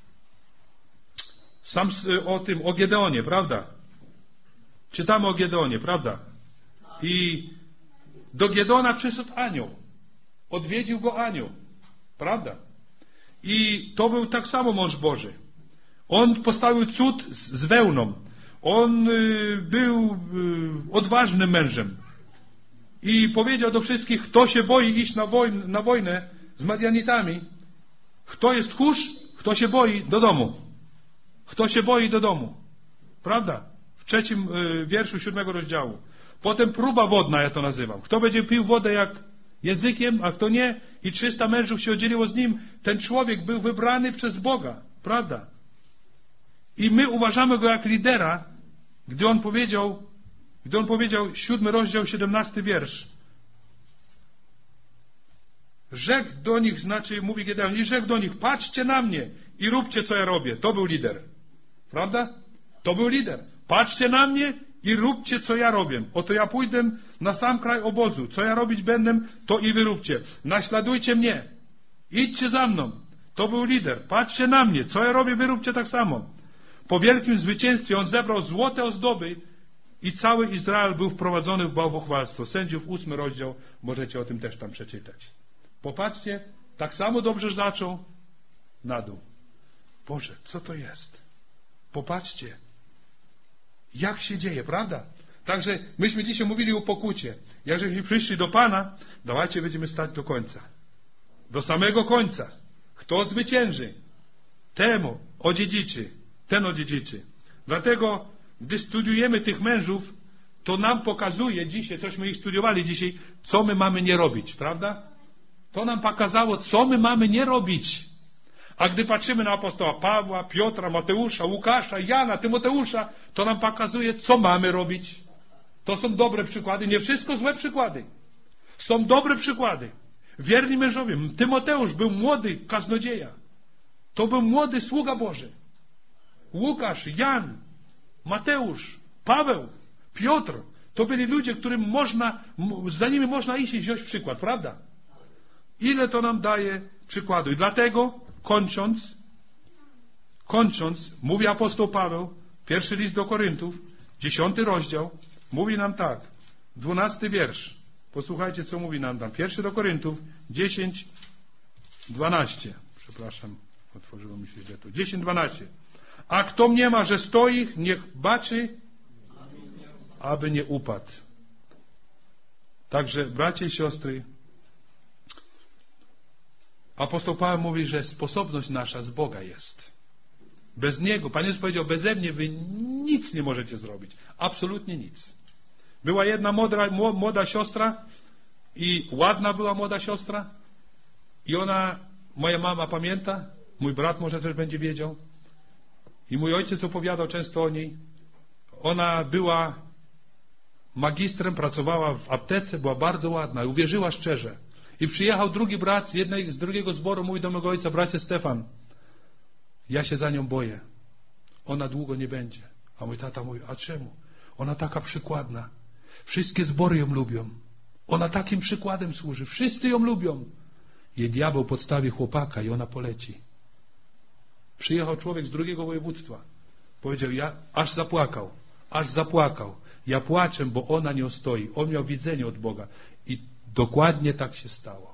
Gedeonie, prawda? Czytamy o Gedeonie, prawda? I do Gedeona przyszedł anioł. Odwiedził go anioł. Prawda? I to był tak samo mąż Boży. On postawił cud z wełną. On był odważnym mężem. I powiedział do wszystkich, kto się boi iść na wojnę z Madianitami, kto jest tchórz, kto się boi, do domu. Kto się boi, do domu. Prawda? W 3 wierszu 7 rozdziału. Potem próba wodna, ja to nazywam. Kto będzie pił wodę jak językiem, a kto nie, i 300 mężów się oddzieliło z nim, ten człowiek był wybrany przez Boga. Prawda? I my uważamy go jak lidera, gdy on powiedział 7 rozdział, 17 wiersz. Rzekł do nich, znaczy mówi Gedeon, i rzekł do nich, patrzcie na mnie i róbcie, co ja robię. To był lider. Prawda? To był lider. Patrzcie na mnie i róbcie, co ja robię. Oto ja pójdę na sam kraj obozu. Co ja robić będę, to i wy róbcie. Naśladujcie mnie. Idźcie za mną. To był lider. Patrzcie na mnie. Co ja robię, wy róbcie tak samo. Po wielkim zwycięstwie on zebrał złote ozdoby i cały Izrael był wprowadzony w bałwochwalstwo. Sędziów 8 rozdział, możecie o tym też tam przeczytać. Popatrzcie, tak samo dobrze zaczął, na dół. Boże, co to jest? Popatrzcie, jak się dzieje, prawda? Także myśmy dzisiaj mówili o pokucie. Jakżeśmy przyszli do Pana, dawajcie będziemy stać do końca. Do samego końca. Kto zwycięży, temu odziedziczy. Ten odziedziczy. Dlatego, gdy studiujemy tych mężów, to nam pokazuje dzisiaj, cośmy ich studiowali dzisiaj, co my mamy nie robić, prawda? To nam pokazało, co my mamy nie robić. A gdy patrzymy na apostoła Pawła, Piotra, Mateusza, Łukasza, Jana, Tymoteusza, to nam pokazuje, co mamy robić. To są dobre przykłady, nie wszystko złe przykłady. Są dobre przykłady. Wierni mężowie. Tymoteusz był młody kaznodzieja. To był młody sługa Boży. Łukasz, Jan, Mateusz, Paweł, Piotr. To byli ludzie, którym za nimi można iść i wziąć przykład, prawda? Ile to nam daje przykładu. I dlatego, kończąc, mówi apostoł Paweł, pierwszy list do Koryntów, 10 rozdział, mówi nam tak, 12 wiersz. Posłuchajcie, co mówi nam tam. 1 do Koryntów, 10, 12. Przepraszam, otworzyło mi się źle to. 10, 12. A kto mniema, że stoi, niech baczy, aby nie upadł. Także, bracia i siostry, apostoł Paweł mówi, że sposobność nasza z Boga jest. Bez Niego, Pan Jezus powiedział, beze mnie wy nic nie możecie zrobić. Absolutnie nic. Była jedna młoda siostra i ładna była młoda siostra i ona, moja mama pamięta, mój brat może też będzie wiedział i mój ojciec opowiadał często o niej. Ona była magistrem, pracowała w aptece, była bardzo ładna i uwierzyła szczerze. I przyjechał drugi brat z drugiego zboru, mówi do mego ojca, bracie Stefan, ja się za nią boję. Ona długo nie będzie. A mój tata mówi, a czemu? Ona taka przykładna. Wszystkie zbory ją lubią. Ona takim przykładem służy. Wszyscy ją lubią. Jej diabeł podstawi chłopaka i ona poleci. Przyjechał człowiek z drugiego województwa. Powiedział, ja aż zapłakał. Ja płaczę, bo ona nie stoi. On miał widzenie od Boga. I dokładnie tak się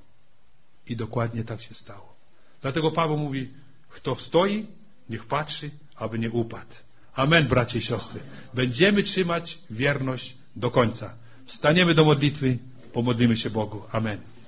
stało. Dlatego Paweł mówi, kto stoi, niech patrzy, aby nie upadł. Amen, bracie i siostry. Będziemy trzymać wierność do końca. Wstaniemy do modlitwy, pomodlimy się Bogu. Amen.